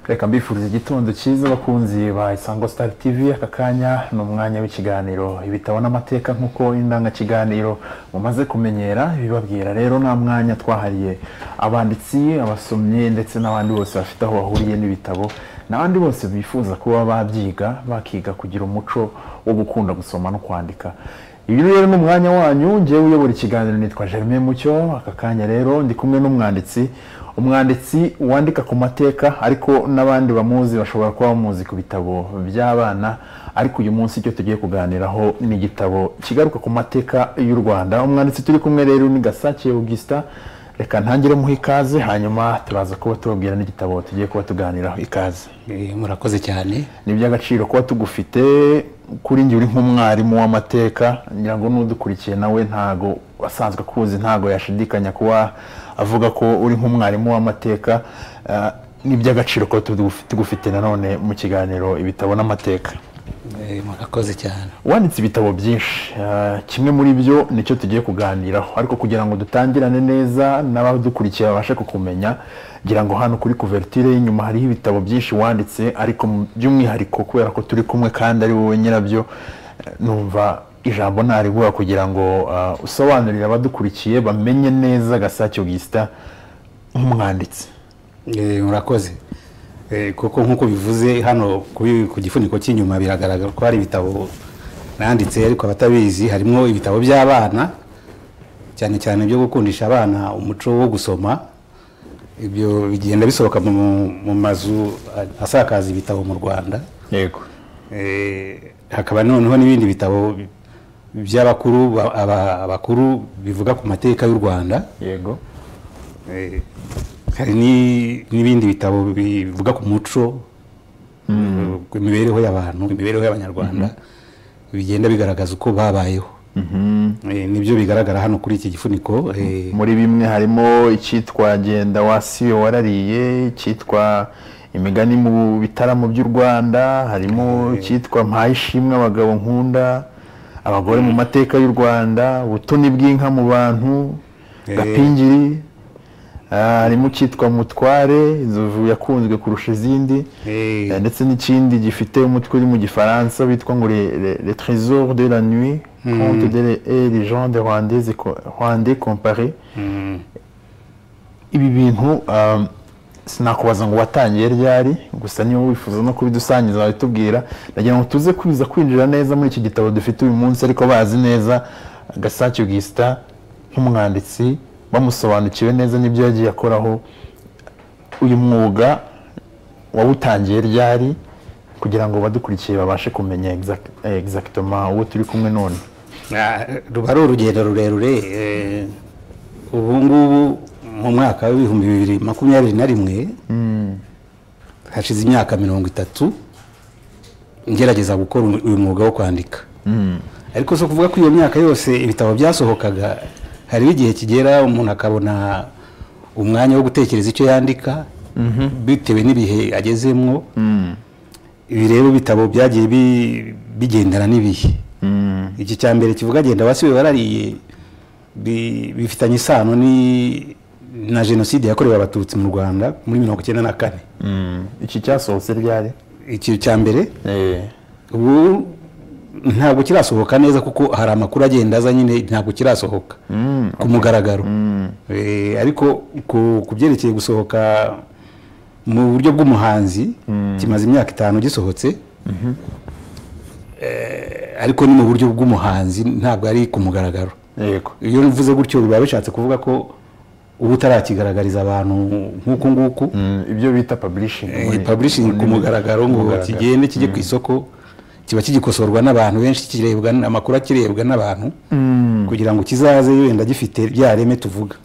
Reka mbifuriza igitondo cyiza bakunzi ba Isango Star TV. Aka kanya ni umwanya w'ikiganiro ibitabo n'amateka nk'uko indangakiganiro mumaze kumenyera ibibabwira. Rero nta mwanya twahariye abanditsi, abasomyi ndetse n'abandi bose bafite aho bahuriye n'ibitabo, n'abandi bose bifuza kuba babyiga bakiga kugira umuco wo gukunda gusoma no kwandika. Ibi rero ni umwanya wanyu. Ngiye uyobora ikiganiro nitwa Germain Mucyo. Aka kanya rero ndi kumwe umwanditsi wandika ku mateka, ariko n'abandi bamuzi bashobora kuba bamuzi ku bitabo by'abana. Ariko uyu munsi icyo tugiye kuganiraho ni igitabo kigaruka ku mateka y'u Rwanda. Umwanditsi turi kumwe rero ni Gasake Augustin. Reka ntangire muhe ikaze, hanyuma turaza kuba tubabwira n'igitabo tugiye kuba tuganiraho. Ikaze. Murakoze cyane. Ni by'agaciro kuba tugufite kuri njye uri nk'umwarimu w'amateka. Ngira ngo n'udukurikiye nawe ntago wasanzwe kuzi, ntago yashidikanya kuba avuga ko uri nk'umwarimu w'amateka. Ni by'agaciro ko tugufite nanone mu kiganiro ibitabo n'amateka. Murakoze cyane. Wanditse ibitabo byinshi, kimwe muri byo nicyo tugiye kuganiraho. Ariko kugira ngo dutangirane neza n'abadukurikiye babashe kukumenya, ngira ngo hano kuri couverture y'inyuma hariho ibitabo byinshi wanditse, ariko by'umwihariko kubera ko turi kumwe kandi ari wowe nyirabyo, numva ijambo nariguha kugira ngo usobanurire abadukurikiye bamenye neza Gasake Augustin nk'umwanditsi. Murakoze. Kuko nkuko bivuze hano ku gifuniko cy'inyuma biragaragara ko hari ibitabo nanditse, ariko abatabizi harimo ibitabo by'abana cyane cyane byo gukundisha abana umuco wo gusoma. Ibyo bigenda bisohoka mu mazu asakaza ibitabo mu Rwanda. Yego. Hakaba noneho n'ibindi bitabo by'abakuru, abakuru bivuga ku mateka y'u Rwanda. Yego. Hari n'ibindi bitabo bivuga ku muco, ku mibereho y'abantu, imibereho y'abanyarwanda, bigenda bigaragaza uko babayeho. Nibyo bigaragara hano kuri iki gifuniko. Muri bimwe harimo icyitwa Genda wasiwe warariye, icyitwa Imigani mu bitaramo by'u Rwanda, harimo icyitwa Mpayishimwe abagabo nkunda, Abagore mu mateka y'u Rwanda, Ubutoni bw'inka mu bantu, Gapingiri, harimo cyitwa Mutware, Inzovu yakunzwe kurusha izindi, ndetse n'ikindi gifite umutwe uri mu Gifaransa bitwa ngo les trésors de la nuit, contes de légendes rwandais comparés. Ibi bintu sinakubaza ngo watangiye ryari, gusa niyo wifuza no kubidusangiza wabitubwira. Ndagira ngo tuze kwinjira neza muri iki gitabo dufite uyu munsi, ariko bazi neza Gasake Augustin nk'umwanditsi, bamusobanukiwe neza n'ibyo yagiye akoraho. Uyu mwuga wawutangiye ryari, kugira ngo badukurikiye babashe kumenya exactement uwo turi kumwe none? Ruba ari urugendo rurerure. Ubu ngubu mu mwaka w'ibihumbi 2021 hashize imyaka 30 ngerageza gukora uyu mwuga wo kwandika. Ariko so kuvuga ko iyo myaka yose ibitabo byasohokaga, hari igihe kigera umuntu akabona umwanya wo gutekereza icyo yandika bitewe n'ibihe agezemwo. Ibi rero bitabo byagiye bigendana n'ibihe. Iki cya mbere kivuga Genda wasiwe warariye bifitanye isano na jenoside yakorewe abatutsi mu Rwanda muri 1994. Iki cyasohotse ryari? Iki cya mbere ubu ntabwo kirasohoka neza, kuko hari amakuru agenda aza, nyine ntabwo kirasohoka ku mugaragaro. Ariko ku byerekeye gusohoka mu buryo bw'umuhanzi kimaze imyaka 5 gisohotse. Ariko ni mu buryo bw'umuhanzi, ntabwo ari ku mugaragaro. Yego. Iyo mvuze gutyo biba bishatse kuvuga ko ubu utarakigaragariza abantu nk'uko nguko. Ibyo bita publishing. Publishing ku mugaragaro ngo kigende kijye ku isoko, kiba kigikosorwa n'abantu benshi, kirebwa amakuru akirebwa n'abantu, kugira ngo kizaze yenda gifite bya reme tuvuga.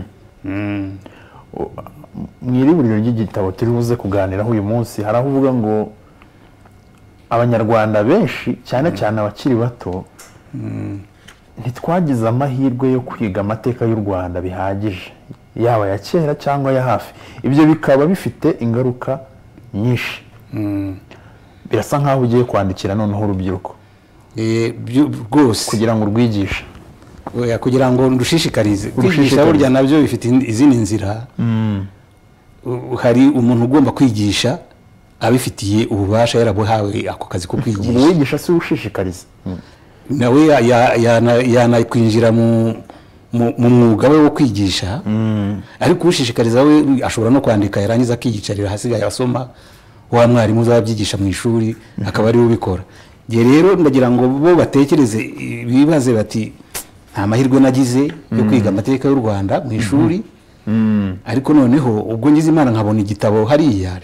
Mwiriburiro ry'igitabo turi buze kuganiraho uyu munsi, haravuga ngo abanyarwanda benshi cyane cyane abakiri bato ntitwagize amahirwe yo kwiga amateka y'u Rwanda bihagije, yaba ya kera cyangwa ya hafi. Ibyo bikaba bifite ingaruka nyinshi. Birasa nkaho ugiye kwandikira noneho urubyiruko rwose kugira ngo urwigishe. Kugira ngo ndushishikarize kwigisha, burya nabyo bifite izindi nzira. Hari umuntu ugomba kwigisha abifitiye ububasha yarabuhawe ako kazi ko kwigisha. Uwigisha si ushishikariza nawe yanakwinjira mu mwuga we wo kwigisha, ariko ushishikariza we ashobora no kwandika yarangiza akiyicarira hasigaye asoma, wa mwarimu uzabyigisha mu ishuri akaba ari ubikora. Je rero ndagira ngo bo batekereze bibaze bati nta mahirwe nagize yo kwiga amateka y'u Rwanda mu ishuri, ariko noneho ubwo ngize Imana nkabona igitabo hariya,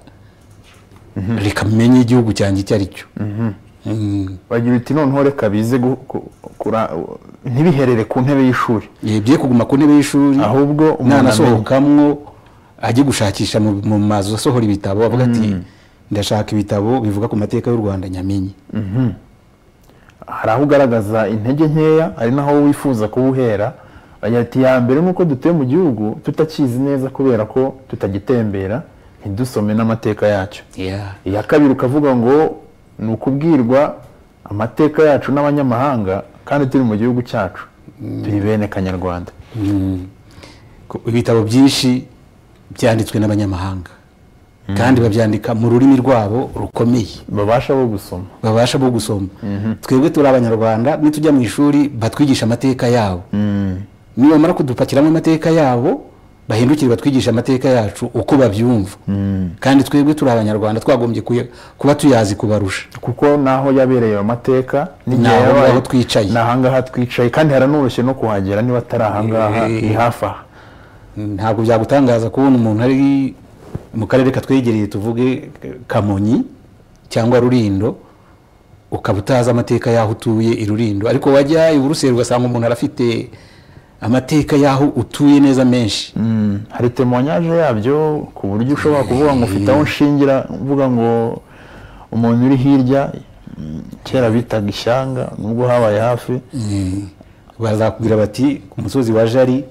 reka menye igihugu cyanjye icyo ari cyo. Bagira uti noneho reka bize ntibiherere ku ntebe y'ishuri, bye kuguma ku ntebe y'ishuri, ahubwo umwana asohokamwo ajye gushakisha mu mazu asohora ibitabo avuga ati ndashaka ibitabo bivuga ku mateka y'u Rwanda nyamenye. Hari aho ugaragaza intege nkeya, ari naho wifuza kubuhera. Bagira ati ya mbere nuko dutuye mu gihugu tutakizi neza kubera ko tutagitembera, ntidusome n'amateka yacyo. Iya kabiri ukavuga ngo ni ukubwirwa amateka yacu n'abanyamahanga kandi turi mu gihugu cyacu, turi bene Kanyarwanda. Ibitabo byinshi byanditswe n'abanyamahanga kandi babyandika mu rurimi rwabo rukomeye babasha bo gusoma. Twebwe turi Abanyarwanda, nitujya mu ishuri batwigisha amateka yabo, nibamara kudupakiramo amateka yabo bahindukire batwigisha amateka yacu uko babyumva. Kandi twebwe turi Abanyarwanda twagombye kuba tuyazi kubarusha, kuko naho yabereye amateka naho twicaye, nahangaha twicaye, kandi haranoroshye no kuhagera niba atari ahangaha ni hafi aha. Ntabwo byagutangaza kubona umuntu ari mu karere katwegereye, tuvuge Kamonyi cyangwa Rulindo, ukaba utazi amateka yaho utuye i Rulindo, ariko wajya i Buruseli ugasanga umuntu arafite amateka yaho utuye neza menshi. Hari témoignage yabyo ku buryo ushobora kuvuga ngo ufite aho nshingira, uvuga ngo umuntu uri hirya kera bitaga ishyanga nubwo habaye hafi, bazakubwira bati ku musozi wa Jari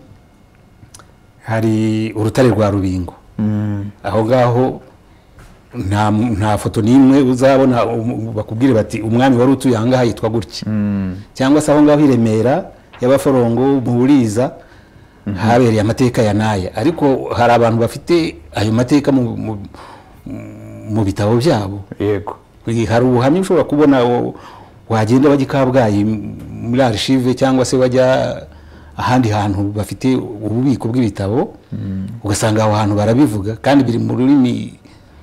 hari urutare rwa Rubingo. Aho ngaho nta foto nimwe uzabona bakubwire bati umwami wari utuye ahangaha yitwa gutya. Cyangwa se aho ngaho i Remera y'Abaforongo mu Buriza habereye amateka ya naya, ariko hari abantu bafite ayo mateka mu bitabo byabo. Yego, hari ubuhamya ushobora kubona wagenda bajya Kabgayi muri archive cyangwa se bajya ahandi hantu bafite ububiko bw'ibitabo, ugasanga aho hantu barabivuga kandi biri mu rurimi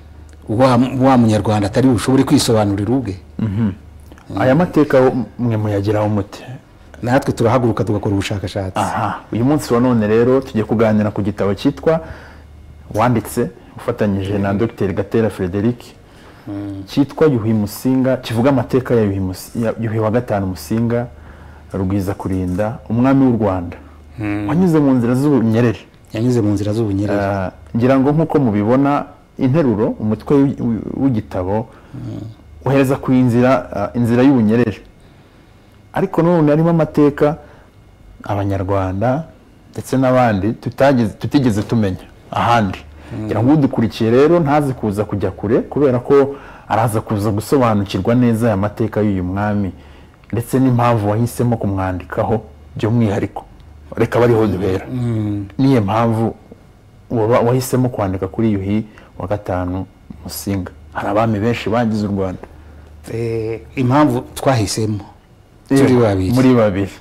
wa munyarwanda atari bushobore kwisobanurira ubwe. Aya mateka mwe muyagiraho umuti? Natwe turahaguruka tugakora ubushakashatsi. Uyu munsi wa none rero tugiye kuganira ku gitabo cyitwa wanditse ufatanyije na Dr Gatera Frederic, cyitwa Yuhi Musinga, kivuga amateka ya Yuhi wa gatanu Musinga Rugwiza Kurinda, umwami w'u Rwanda. Wanyuze mu nzira z'ubunyerere. Yanyuze mu nzira z'ubunyerere. Ngira ngo nkuko mubibona interuro umutwe w'igitabo uhereza ku inzira y'ubunyerere, ariko none harimo amateka Abanyarwanda ndetse n'abandi tutigeze tumenya ahandi. Ngira ngo udukurikiye rero ntazi kuza kujya kure, kubera ko araza kuza gusobanukirwa neza aya mateka y'uyu mwami ndetse n'impamvu wahisemo kumwandikaho by'umwihariko. Reka bariho duhera. Niye mpamvu wahisemo kwandika kuri Yuhi wa gatanu Musinga? Hari abami benshi bagize u Rwanda. Impamvu twahisemo muri babiri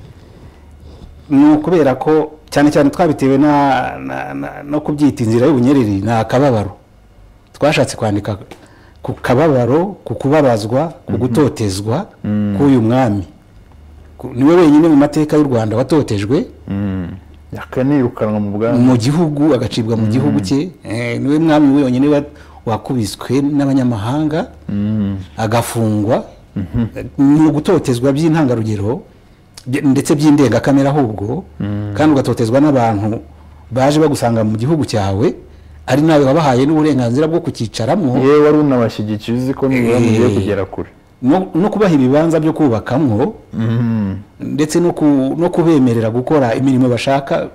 ni ukubera ko cyane cyane twabitewe no kubyita inzira y'ubunyereri, na akababaro. Twashatse kwandika ku kababaro, ku kubabazwa, ku gutotezwa k'uyu mwami. Niwe wenyine mu mateka y'u Rwanda watotejwe, yakanirukanwa mu gihugu, agacibwa mu gihugu cye. Niwe mwami wenyine wakubiswe n'abanyamahanga, agafungwa, mu gutotezwa by'intangarugero ndetse by'indengakamere ahubwo, kandi ugatotezwa n'abantu baje bagusanga mu gihugu cyawe, ari nawe wabahaye n'uburenganzira bwo kukicaramo. Yewe wari unabashyigikiye, uzi ko mugiye kugera kure, no kubaha ibibanza byo kubakamwo, ndetse no kubemerera gukora imirimo bashaka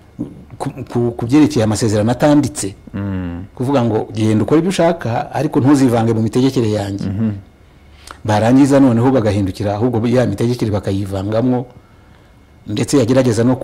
ku byerekeye amasezerano atanditse. Kuvuga ngo genda ukora ibyo ushaka ariko ntuzivange mu mitegekere yanjye. Barangiza noneho bagahindukira ahubwo ya mitegekere bakayivangamo, ndetse yagerageza no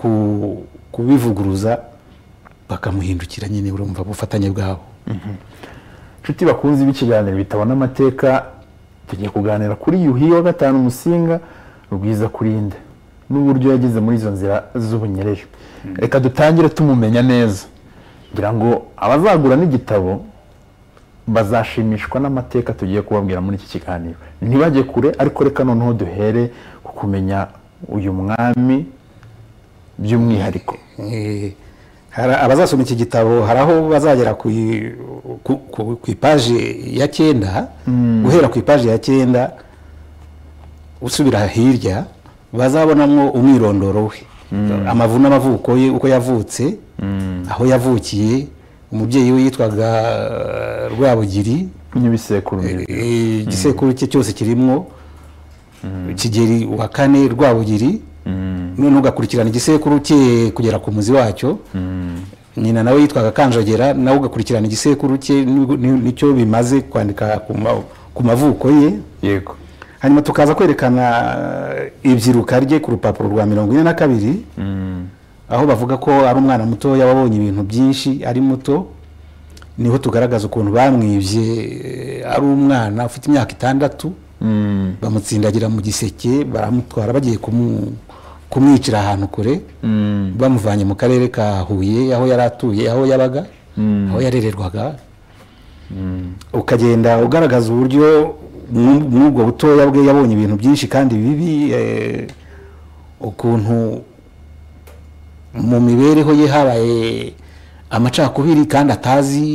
kubivuguruza bakamuhindukira nyine. Urumva bufatanye bwabo. nshuti bakunze b'ikiganiro bitabona amateka, tugiye kuganira kuri Yuhi wa gatanu Musinga Rugwiza Kurinde n'uburyo yageze muri izo nzira z'ubunyerere. Reka dutangire tumumenya neza, ngira ngo abazagura n'igitabo bazashimishwa n'amateka tugiye kubabwira muri iki kiganiro. Ntibajye kure, ariko reka noneho duhere ku kumenya uyu mwami by'umwihariko. Abazasoma iki gitabo hari aho bazagera ku ipaji ya 9, guhera ku ipaji ya 9 usubira hirya bazabonamo umwirondoro we, amavuna amavuko ye, uko yavutse, aho yavukiye, umubyeyi we yitwaga Rwabugiri n'ibisekuru, igisekuru cye cyose kirimo Kigeri wa 4 Rwabugiri, none ugakurikirana igisekuru cye kugera ku muzi wacyo. Nyina nawe yitwaga Kanjogera, nawe ugakurikirana igisekuru cye, nicyo bimaze kwandika ku mavuko ye. Yego. Hanyuma tukaza kwerekana ibyiruka rye ku rupapuro rwa 42, aho bavuga ko ari umwana muto yababonye ibintu byinshi ari muto. Niho tugaragaza ukuntu bamwibye ari umwana ufite imyaka 6, bamutsindagira mu giseke, baramutwara bagiye kumwicira ahantu kure, bamuvanye mu karere ka Huye aho yaratuye, aho yabaga, aho yarererwaga. Ukagenda ugaragaza uburyo n'ubwo butoya bwe yabonye ibintu byinshi kandi bibi, ukuntu mu mibereho ye habaye amacakubiri kandi atazi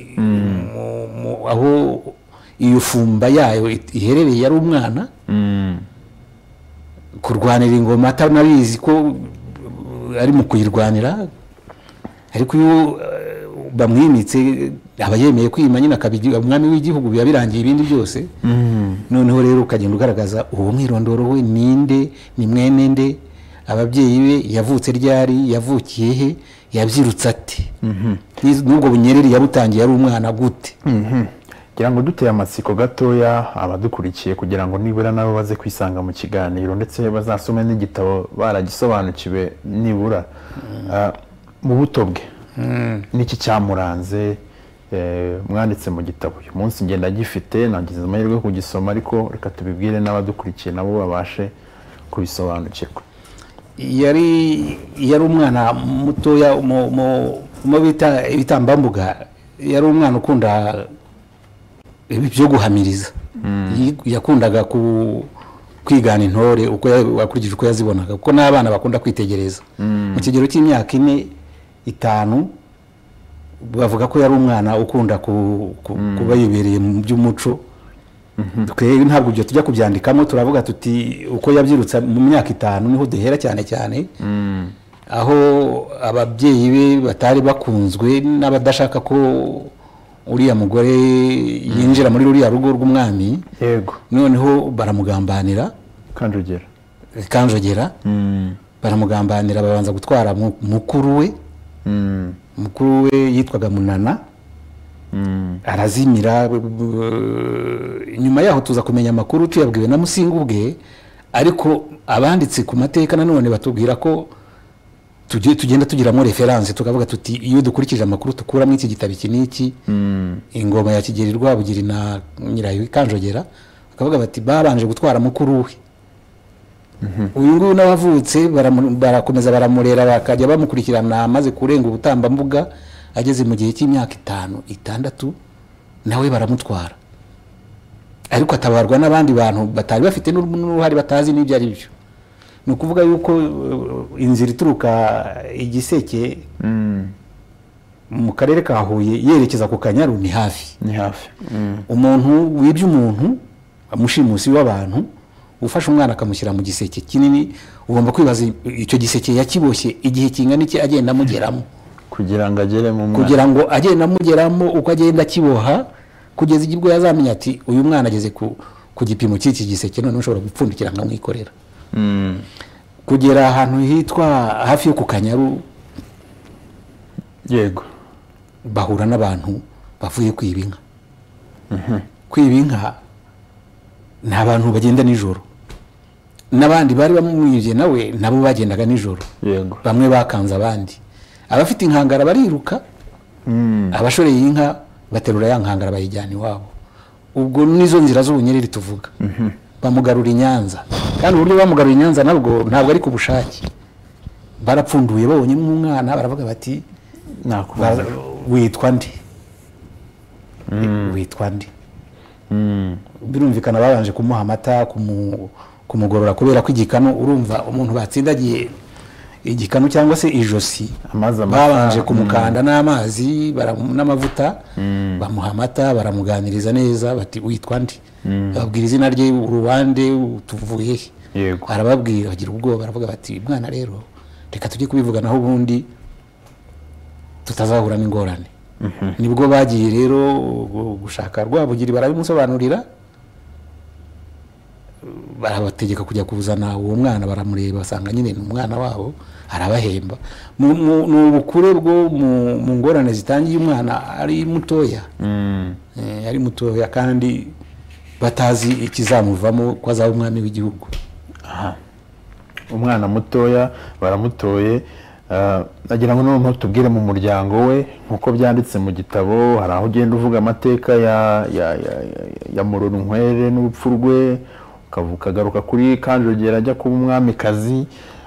aho iyo fumba yayo iherereye yari umwana, kurwanira ingoma atanabizi ko ari mu kuyirwanira, ariko iyo bamwimitse aba yemeye kwima nyine akabigira umwami w'igihugu, biba birangiye ibindi byose. Noneho rero ukagenda ugaragaza uwo mwirondoro we, ninde, ni mwene nde, ababyeyi be, yavutse ryari, yavukiye he, yabyirutse ate, n'ubwo bunyerere yabutangiye ari umwana gute. Ngira ngo duteye amatsiko gatoya abadukurikiye kugira ngo nibura nabo baze kwisanga mu kiganiro, ndetse bazasome n'igitabo baragisobanukiwe nibura. Mu buto bwe niki cyamuranze mwanditse mu gitabo? Uyu munsi ngenda gifite, nagize amahirwe yo kugisoma, ariko reka tubibwire n'abadukurikiye nabo babashe kubisobanukirwa. Yari umwana mutoya mu bita ibitambambuga, yari umwana ukunda byo guhamiriza. Yakundaga kwigana intore uko wakurikije uko yazibonaga, kuko n'abana bakunda kwitegereza. Mu kigero cy'imyaka 4-5 bavuga ko yari umwana ukunda kuba yibereye mu by'umuco. Ntabwo ibyo tujya kubyandikamo, turavuga tuti uko yabyirutse mu myaka 5 niho duhera cyane cyane, aho ababyeyi be batari bakunzwe n'abadashaka ko uriya mugore yinjira muri ruriya rugo rw'umwami. Yego. Noneho baramugambanira, Kanjogera, baramugambanira, babanza gutwara mukuru we, mukuru we yitwaga Munana, arazimira. Nyuma yaho tuza kumenya amakuru tuyabwiwe na Musinga ubwe, ariko abanditse ku mateka nanone batubwira ko tugenda tugiramo reference, tukavuga tuti iyo dukurikije amakuru tukura muri iki gitabo iki n'iki, ingoma ya Kigeri Rwabugiri na Nyirayo Kanjogera, bakavuga bati babanje gutwara mukuru we. Uyu nguyu n'abavutse barakomeza baramurera, bakajya bamukurikirana, amaze kurenga ubutambambuga, ageze mu gihe cy'imyaka 5-6 nawe baramutwara, ariko atabarwa n'abandi bantu batari bafite n'uruhari, batazi n'ibyo ari byo. Ni ukuvuga yuko inzira ituruka igiseke mu karere ka Huye yerekeza ku Kanyaru ni hafi. Umuntu wibye umuntu, amushimusi w'abantu, ufashe umwana akamushyira mu giseke kinini, ugomba kwibaza icyo giseke yakiboshye igihe kingana iki agenda amugeramo, kugira ngo ageremo umwana, kugira ngo agenda amugeramo uko agenda akiboha, kugeza igihe ubwo yazamenya ati uyu mwana ageze ku gipimo cy'iki giseke, none ushobora gupfundikira nkamwikorera. Kugera ahantu hitwa hafi yo ku Kanyaru. Yego. Bahura n'abantu bavuye kwiba inka. Kwiba inka ni abantu bagenda nijoro, n'abandi bari bamwibye nawe nabo bagendaga nijoro. Yego. Bamwe bakanze abandi, abafite inkangara bariruka, abashoreye inka baterura ya nkangara bayijyana iwabo. Ubwo nizo nzira z'ubunyereri tuvuga. Bamugarura i Nyanza, kandi uburyo bamugarura i Nyanza nabwo ntabwo ari ku bushake. Barapfunduye babonye umwana baravuga bati witwa nde? Witwa nde? Birumvikana babanje kumuha amata, kumugorora kubera ko igikanu, urumva umuntu batsindagiye igikanu cyangwa se ijosi, babanje kumukanda n'amazi n'amavuta, bamuha amata, baramuganiriza neza bati witwa nde? Babwira izina rye, uruwande, tuvuye he? Arababwira, bagira ubwoba, baravuga bati mwana rero reka tujye kubivuganaho ubundi tutazahura n'ingorane. Nibwo bagiye rero gushaka Rwabugiri, barabimusobanurira, barabategeka kujya kuzana uwo mwana, baramureba basanga nyine ni umwana wabo, arabahemba. Mu bukure bwo mu ngorane zitangiye umwana ari mutoya, ari mutoya kandi batazi ikizamuvamo ko azaba umwami w'igihugu. Umwana mutoya baramutoye. Nagira ngo noneho tubwire mu muryango we nkuko byanditse mu gitabo, hari aho ugenda uvuga amateka ya Murorunkwere n'urupfu rwe, ukagaruka kuri Kanjogera ajya kuba umwamikazi,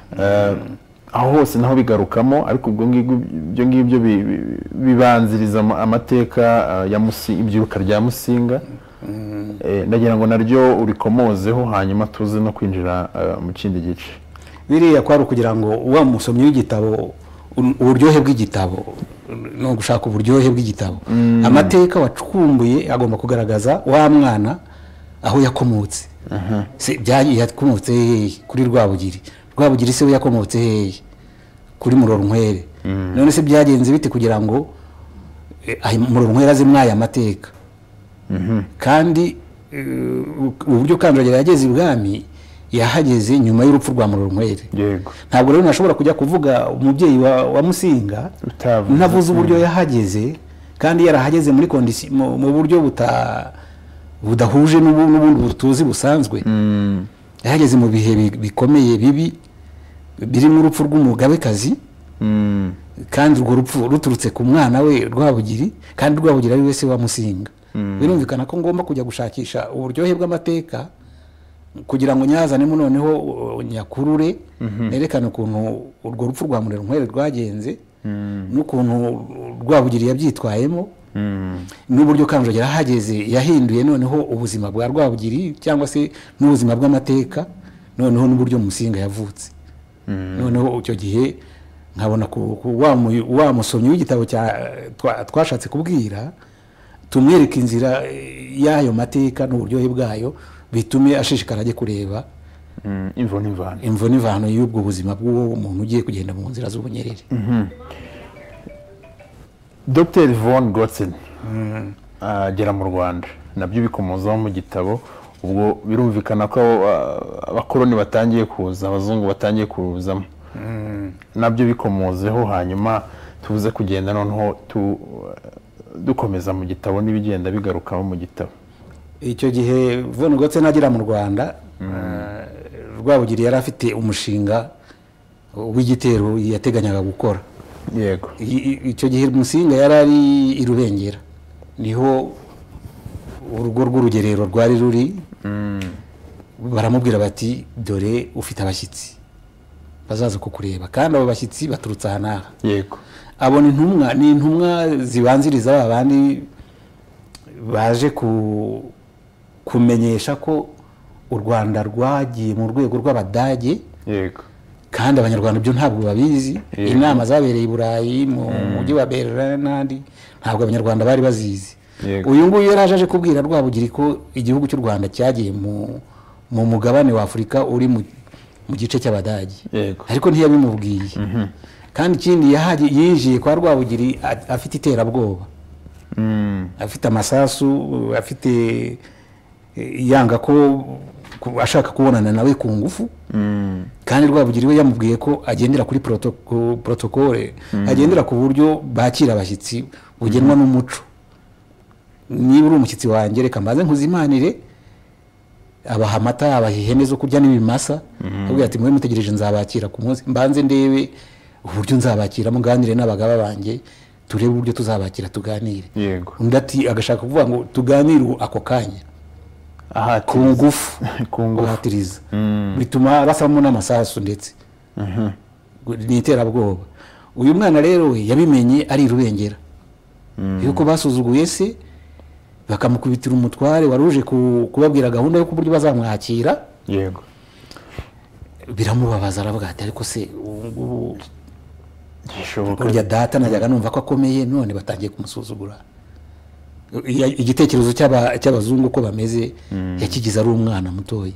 aho hose naho bigarukamo, ariko ubwo ngibyo bibanziriza amateka y'ibyiruka rya Musinga. Nagira ngo naryo urikomozeho hanyuma tuze no kwinjira mu kindi gice. Biriya kwari kugira ngo wa musomyi w'igitabo, uburyohe bw'igitabo no gushaka uburyohe bw'igitabo, amateka wacukumbuye agomba kugaragaza wa mwana aho yakomotse. Se byagiye yakomotse kuri Rwabugiri, Rwabugiri se yakomotse hehe? Kuri Murorunkwere. None se byagenze bite kugira ngo Murorunkwere aze mwaya amateka? Kandi uburyo Kanjogera yageze ibwami, yahageze nyuma y'urupfu rwa Murorunkwere. Ntabwo rero nashobora kujya kuvuga umubyeyi wa Musinga ntavuze uburyo yahageze, kandi yarahageze muri mu buryo budahuje n'ubundi butuzi busanzwe. Yahageze mu bihe bikomeye bibi birimo urupfu rw'umugabekazi, kandi urwo rupfu ruturutse ku mwana we Rwabugiri, kandi Rwabugiri ari wese wa Musinga. Birumvikana ko ngomba kujya gushakisha uburyohe bw'amateka kugira ngo nyazanemo noneho nyakurure, nerekane ukuntu urwo rupfu rwa Murorunkwere rwagenze, n'ukuntu Rwabugiri yabyitwayemo, n'uburyo Kanjogera hageze yahinduye noneho ubuzima bwa Rwabugiri cyangwa se n'ubuzima bw'amateka, noneho n'uburyo Musinga yavutse. Noneho icyo gihe nkabona wa musomyi w'igitabo twashatse kubwira, tumwereka inzira y'ayo mateka n'uburyohe bwayo, bitume ashishikara ajye kureba imvo n'imvano y'ubwo buzima bw'uwo muntu ugiye kugenda mu nzira z'ubunyerere. Dr. Von Gotzen agera mu Rwanda, nabyo bikomozaho mu gitabo. Ubwo birumvikana ko abakoloni batangiye kuza, abazungu batangiye kuzamo, nabyo bikomozeho, hanyuma tuvuze kugenda noneho dukomeza mu gitabo n'ibigenda bigarukamo mu gitabo. Icyo gihe Von Gotzen agera mu Rwanda, Rwabugiri yari afite umushinga w'igitero yateganyaga gukora. Icyo gihe Musinga yari ari i Rubengera, niho urugo rw'urugerero rwari ruri. Baramubwira bati dore ufite abashyitsi bazaza kukureba, kandi abo bashyitsi baturutse aha n'aha. Abona intumwa zibanziriza abandi baje kumenyesha ko u Rwanda rwagiye mu rwego rw'Abadage, kandi abanyarwanda byo ntabwo babizi. Inama zabereye i Burayi mu mujyi wa Berlin n'andi, ntabwo abanyarwanda bari bazizi. Uyu nguyu yaraje kubwira Rwabugiri ko igihugu cy'u Rwanda cyagiye mu mugabane wa Afurika uri mu gice cy'Abadage, ariko ntiyabimubwiye. Kandi ikindi yinjiye kwa Rwabugiri afite iterabwoba, afite amasasu, afite yanga ko ashaka kubonana nawe ku ngufu. Kandi Rwabugiri we yamubwiye ko agendera kuri protokole, agendera ku buryo bakira abashyitsi bugenwa n'umuco. Niba uri umushyitsi wanjye reka mbaze nkuzimanire, abaha amata, abaha ihene zo kurya n'ibimasa, abwira ati mwe mutegereje nzabakira ku munsi, mbanze ndebe uburyo nzabakira, muganire n'abagaba banjye, turebe uburyo tuzabakira tuganire. Yego. Undi ati agashaka kuvuga ngo tuganire ako kanya ku ngufu kuhatiriza bituma basamo n'amasasu ndetse ni iterabwoba. Uyu mwana rero we yabimenye ari Rubengera yuko basuzuguye se bakamukubitira umutware waruje kubabwira gahunda yo kuburyo bazamwakira. Yego. Biramubabaza aravuga ati ariko se ubu gishoboka burya data najyaga numva ko akomeye none batangiye kumusuzugura. Igitekerezo cy'abazungu ko bameze yakigize ari umwana mutoya.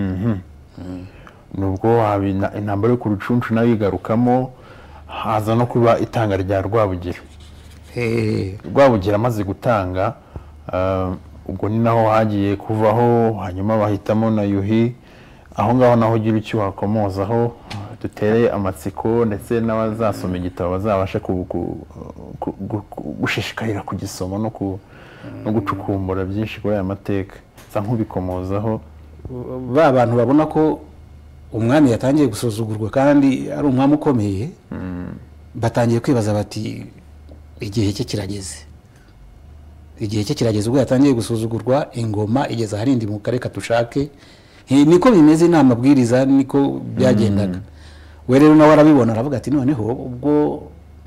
Nubwo intambara yo ku Rucunshu nayo igarukamo haza no kuba itanga rya Rwabugira. Rwabugira amaze gutanga ubwo ni naho hagiye kuvaho hanyuma bahitamo na Yuhi. Aho ngaho naho gira icyo wakomozaho dutere amatsiko ndetse n'abazasoma igitabo bazabasha gushishikarira kugisoma no gucukumbura byinshi kuri aya mateka. Za nkubikomozaho ba bantu babona ko umwami yatangiye gusuzugurwa kandi ari umwami ukomeye batangiye kwibaza bati igihe cye kirageze. Igihe cye kirageze ubwo yatangiye gusuzugurwa ingoma igeze aharindi mu kareka tushake. Niko bimeze inama mabwiriza niko byagendaga. We rero nawe arabibona aravuga ati noneho ubwo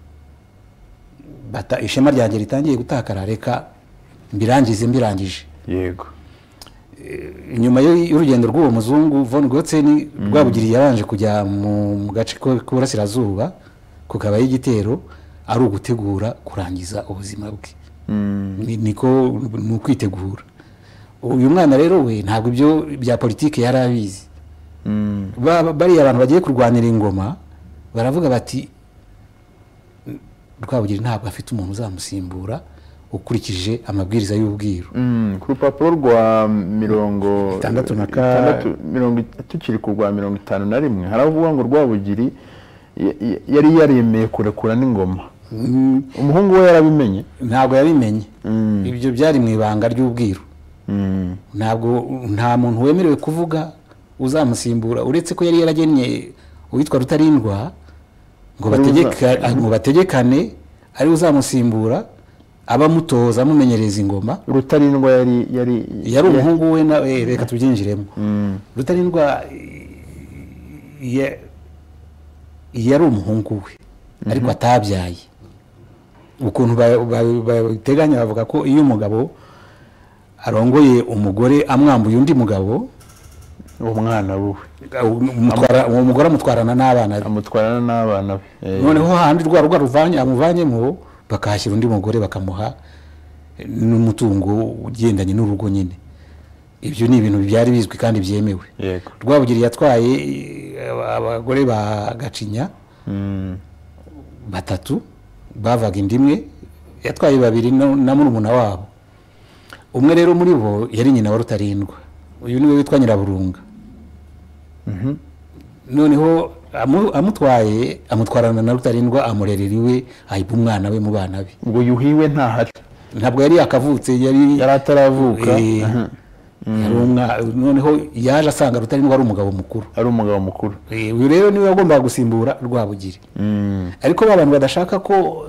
ishema ryanjye ritangiye gutakara reka mbirangije. Yego. Inyuma y'urugendo rw'uwo muzungu von Gotzen Rwabugiri yabanje kujya mu gace k'uburasirazuba kukaba y'igitero ari ugutegura kurangiza ubuzima bwe. Niko nukwitegura. Uyu mwana rero we ntabwo ibyo bya politike yari abizi. Bari abantu bagiye kurwanira ingoma baravuga bati Rwabugiri ntabwo afite umuntu uzamusimbura ukurikije amabwiriza y'ubwiru. Ku rupapuro rwa 60 tukiri ku rwa 51 haravuga ngo Rwabugiri yari yaremeye kurekura n'ingoma. Umuhungu we yarabimenye? Ntabwo yabimenye. Ibyo byari mu ibanga ry'ubwiru. Ntabwo nta muntu wemerewe kuvuga uzamusimbura uretse ko yari yaragennye uwitwa Rutarindwa ngo bategekane ari uzamusimbura abamutoza amumenyereza ingoma. Rutarindwa yari umuhungu we na reka tubyinjiremo. Rutarindwa yari umuhungu we ariko atabyaye. Ukuntu bateganya bavuga ko iyo umugabo arongoye umugore amwambuye undi mugabo umwana we umugore amutwarana n'abana be. Noneho handi rwa amuvanyemo bakahashyira undi mugore bakamuha n'umutungo ugendanye n'urugo nyine. Ibyo ni ibintu byari bizwi kandi byemewe. Rwabugiri yatwaye abagore ba Gacinya 3 bavaga indimwe, yatwaye 2 na murumuna wabo. Umwe rero muri bo yari nyina wa Rutarindwa. Uyu niwe witwa Nyiraburunga. Noneho amutwarana na Rutarindwa amurerera iwe ahiba umwana we mu bana be. Ngo yuhiwe ntahari. Ntabwo yari yakavutse yari ataravuka. Noneho yaje asanga Rutarindwa ari umugabo mukuru. Uyu rero niwe yagombaga gusimbura Rwabugiri. Ariko abantu badashaka ko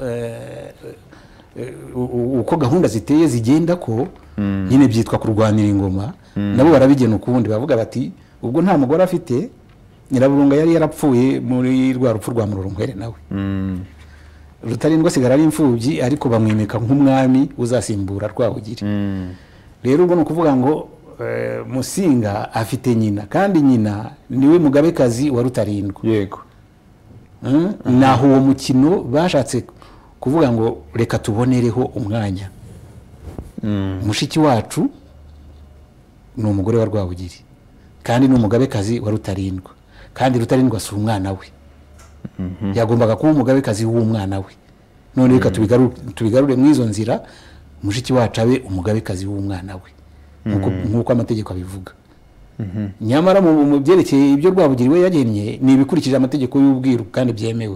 uko gahunda ziteye zigenda ko nyine byitwa kurwanira ingoma nabo barabigena ukundi bavuga bati ubwo nta mugore afite Nyiraburunga yari yarapfuye muri rwa rupfu rwa Murorunkwere nawe. Rutarindwa sigara ari imfubyi ariko bamwimika nk'umwami uzasimbura Rwabugiri. Rero ubwo no kuvuga ngo Musinga afite nyina kandi nyina niwe mugabekazi wa Rutarindwa. Yego. Naho uwo mukino bashatse kuvuga ngo reka tubonereho umwanya. Mushiki wacu ni umugore wa Rwabugiri kandi ni umugabekazi wa Rutarindwa kandi Rutarindwa si umwana we. Yagombaga kuba umugabekazi w'umwana we. None reka tubigarure mu izo nzira mushiki wacu abe umugabekazi w'umwana we nkuko amategeko abivuga. Nyamara mu byerekeye ibyo Rwabugiri we yagennye ni ibikurikije amategeko y'ubwiru kandi byemewe.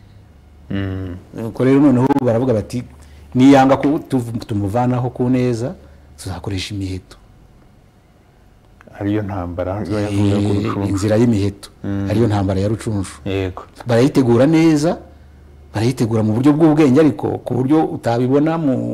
Ko rero noneho baravuga bati niyanga ko tumuvanaho ku neza tuzakoresha imiheto. Ariyo ntambara inzira y'imiheto ariyo ntambara ya Rucunshu. Yego. Barayitegura neza barayitegura mu buryo bw'ubwenge ariko ku buryo utabibona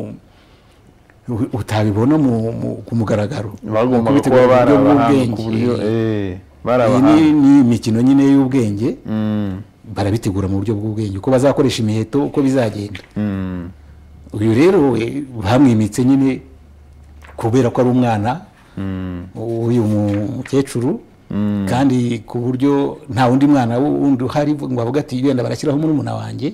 ku mugaragaro. bagombaga kuba barabahanga ku buryo iyi ni imikino nyine y'ubwenge, barabitegura mu buryo bw'ubwenge uko bazakoresha imiheto uko bizagenda. uyu rero bamwimitse nyine kubera ko ari umwana uyu mukecuru, kandi ku buryo nta wundi mwana wundi uhari ngo avuga ati yenda barashyiraho murumuna wanjye.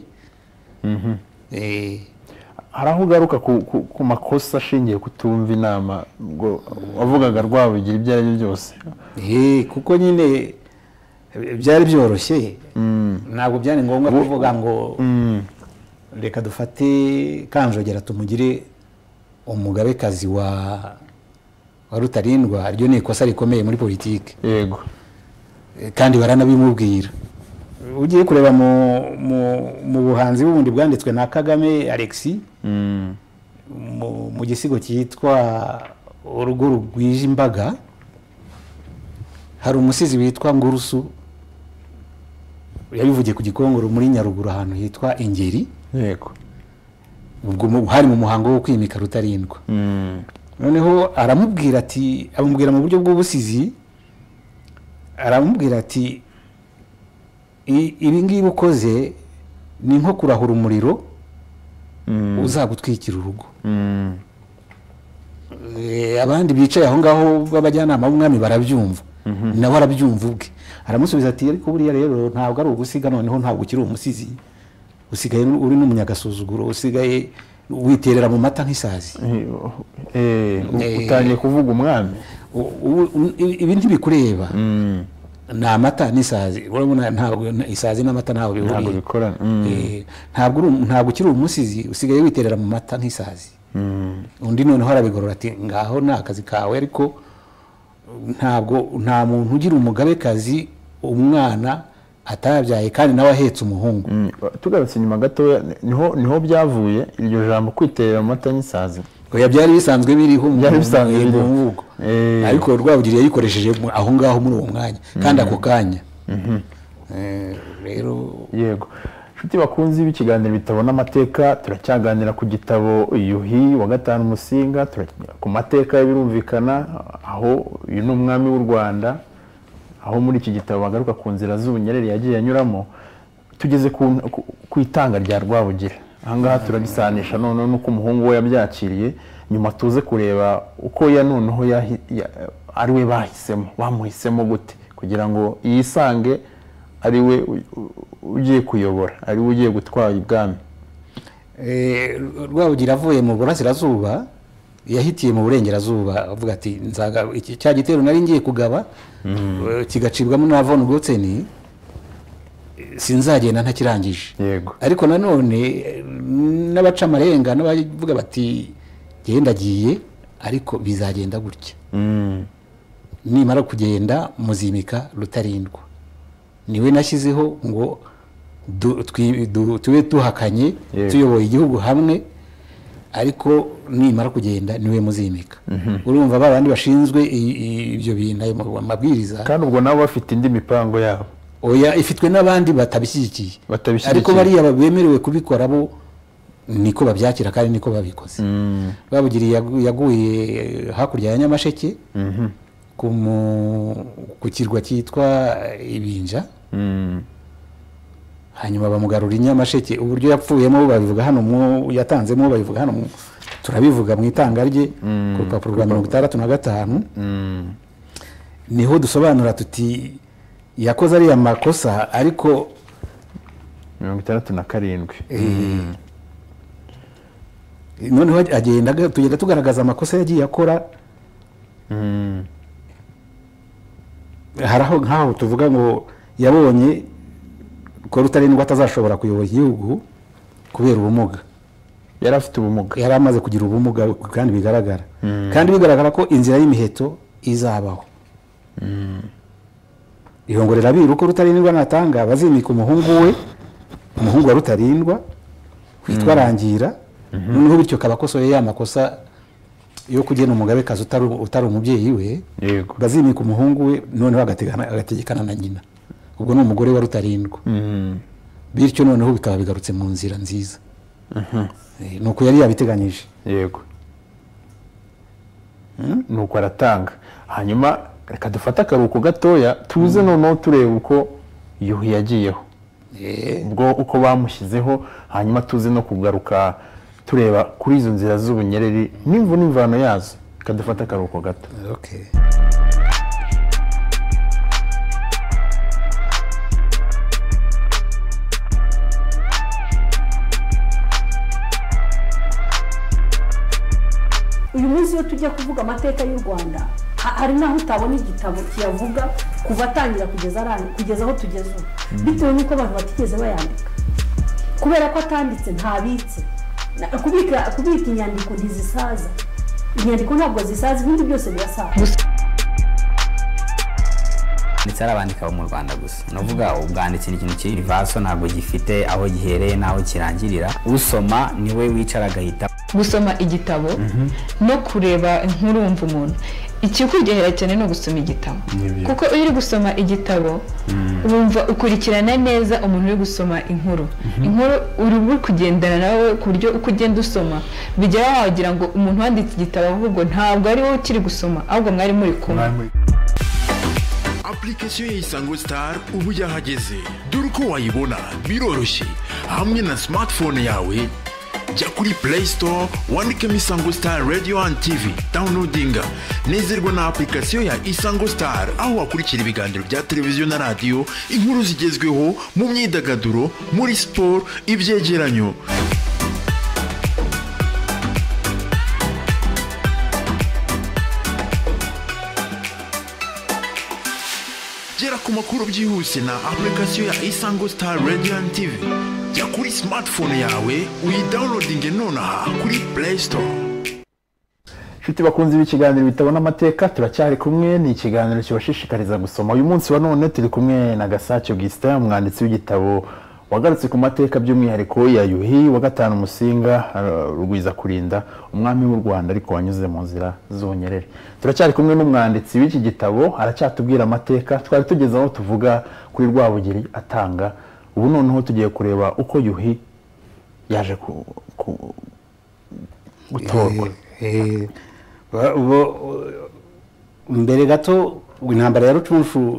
hari aho ugaruka ku makosa ashingiye kutumva inama ngo wavugaga Rwabugira ibyo ari byo byose. kuko nyine byari byoroshye, ntabwo byari ngombwa kuvuga ngo reka dufate Kanjogera tumugire umugabekazi wa Rutarindwa. Ryo ni ikosa rikomeye muri politiki. Yego. kandi baranabimubwira. Ugiye kureba mu buhanzi bundi bwanditswe na Kagame Alexis, mu gisigo cyitwa Urugo rugwije imbaga, hari umusizi witwa Ngurusu yabivugiye ku Gikongoro muri Nyaruguru ahantu hitwa Ingeri. Yego. ubwo hari mu muhango wo kwimika Rutarindwa. Noneho aramubwira ati, amubwira mu buryo bw'ubusizi, aramubwira ati ibi ngibi ukoze ni nko kurahura umuriro uzagutwikira urugo. Abandi bicaye aho ngaho b'abajyanama b'umwami barabyumva, nawe arabyumva ubwe. Aramusubiza ati ariko buriya rero ntabwo ari ugusiga, noneho ntabwo ukiri umusizi, usigaye uri n'umunyagasuzuguro, usigaye witerera mu mata nk'isazi. utangiye kuvuga umwami. Ibi ntibikureba. ni amata n'isazi. urabona ntabwo isazi n'amata ntabwo bihuriye. Ntabwo ukiri umusizi, usigaye witerera mu mata nk'isazi. Undi noneho arabigorora ati ngaho ni akazi kawe, ariko nta muntu ugira umugabekazi umwana atabyaye kandi nawe ahetse umuhungu. Tugarutse inyuma gato niho byavuye iryo jambo kwiterera mu mata nk'isazi. Oya, byari bisanzwe biriho mu mvugo, ariko Rwabugira yayikoresheje aho ngaho muri uwo mwanya kandi ako kanya. Rero yego, nshuti bakunzi b'ikiganiro bitabona amateka, turacyaganira ku gitabo Yuhi wa gatanu Musinga, ku mateka birumvikana, aho uyu ni umwami w'u Rwanda, aho muri iki gitabo bagaruka ku nzira z'ubunyerere yagiye anyuramo. Tugeze ku itanga rya Rwabugira. Ahangaha turabisanisha none nuko umuhungu we yabyakiriye, nyuma tuze kureba uko noneho ari we bamuhisemo gute kugira ngo yisange ari we ugiye kuyobora, ari we ugiye gutwara ibwami. Rwabugira avuye mu burasirazuba yahitiye mu burengerazuba, avuga ati cya gitero nari ngiye kugaba kigacibwamo na Von Gotseni, sinzagenda ntakirangije. Yego. Ariko nanone n'abaca amarenga n'abavuga bati genda giye, ariko bizagenda gutya. Nimara kugenda muzimika Rutarindwa. Niwe nashyizeho ngo tube tuhakanye tuyoboye igihugu hamwe, ariko nimara kugenda niwe muzimika. Urumva babandi bashinzwe ibyo bintu, ayo mabwiriza, kandi ubwo nabo bafite indi mipango yabo. Oya, ifitwe n'abandi batabishyigikiye, ariko bariya bemerewe kubikora bo niko babyakira kandi niko babikoze. Babugiriye yaguye hakurya ya Nyamasheke, ku kirwa cyitwa Ibinja. Hanyuma bamugarura i Nyamasheke. Uburyo yapfuyemo babivuga hano, yatanzemo babivuga hano, turabivuga mu itanga rye ku rupapuro rwa 65. Niho dusobanura tuti yakoze ariya makosa, ariko 67. Noneho tugenda tugaragaza amakosa yagiye akora. Haraho nkaho tuvuga ngo yabonye ko Rutarindwa atazashobora kuyobora igihugu kubera ubumuga. Yari afite ubumuga, yari amaze kugira ubumuga kandi bigaragara. Kandi bigaragara ko inzira y'imiheto izabaho. Ihongorera abiru ko Rutarindwa natanga bazimika umuhungu wa Rutarindwa witwa Rangira. Noneho bityo kabakosoye ya makosa yo kugena umugabekazi utari umubyeyi we. Yego. Bazimika umuhungu we, noneho agategekana na nyina. Ubwo ni umugore wa Rutarindwa. bityo noneho bikaba bigarutse mu nzira nziza nuko yari yabiteganyije yego nuko aratanga hanyuma reka dufate akaruhuko gatoya tuze noneho tureba uko Yuhi yagiyeho ubwo uko bamushyizeho hanyuma tuze no kugaruka tureba kuri izo nzira z'ubunyereri n'imvano yazo reka dufate akaruhuko gato. Okay. uyu munsi iyo tujya kuvuga amateka y'u Rwanda hari naho utabona igitabo kiyavuga kuva atangira kugeza aho tugeze ubu bitewe n'uko abantu batigeze bayandika kubera ko atanditse ntabitse kubika inyandiko ntizisaza inyandiko ntabwo zisaza ibindi byose birasaza ndetse arabandika mu Rwanda gusa navuga ubwanditsi ni ikintu kiri vaso ntabwo gifite aho gihereye naho kirangirira usoma niwe wicara agahita gusoma igitabo no kureba inkuru wumva umuntu ikikugehera cyane no gusoma igitabo kuko iyo uri gusoma igitabo wumva ukurikirana neza umuntu uri gusoma inkuru uri kugendana nawe ku buryo uko ugenda usoma bijya wagira ngo umuntu wanditse igitabo ahubwo ntabwo ari wowe ukiri gusoma ahubwo mwari muri kumwe. Application ya Isango Star ubu yahageze dore uko wayibona biroroshye hamwe na smartphone yawe jya kuri Play Store wandikemo Isango Star Radio and TV downloadinga nezerwa na application ya Isango Star aho wakurikira ibiganiro bya televiziyo na radio inkuru zigezweho mu myidagaduro muri sport ibyegeranyo gera ku makuru byihuse na application ya Isango Star Radio and TV jya kuri smartphone yawe uyidownloadinge nonaha kuri Play Store. Nshuti bakunzi b'ikiganiro bitabona amateka turacyari kumwe ni ikiganiro kibashishikariza gusoma uyu munsi wa none turi kumwe na Gasacyo Augustin umwanditsi w'igitabo wagarutse ku mateka by'umwihariko ya Yuhi wa gatanu Musinga Rugwiza kurinda umwami w'u Rwanda ariko wanyuze mu nzira z'ubunyerere. Turacyari kumwe n'umwanditsi w'iki gitabo aracyatubwira amateka twari tugeze aho tuvuga kuri Rwabugiri atanga ubu noneho tugiye kureba uko Yuhi yaje gutorwa. Mbere gato intambara ya Rucunshu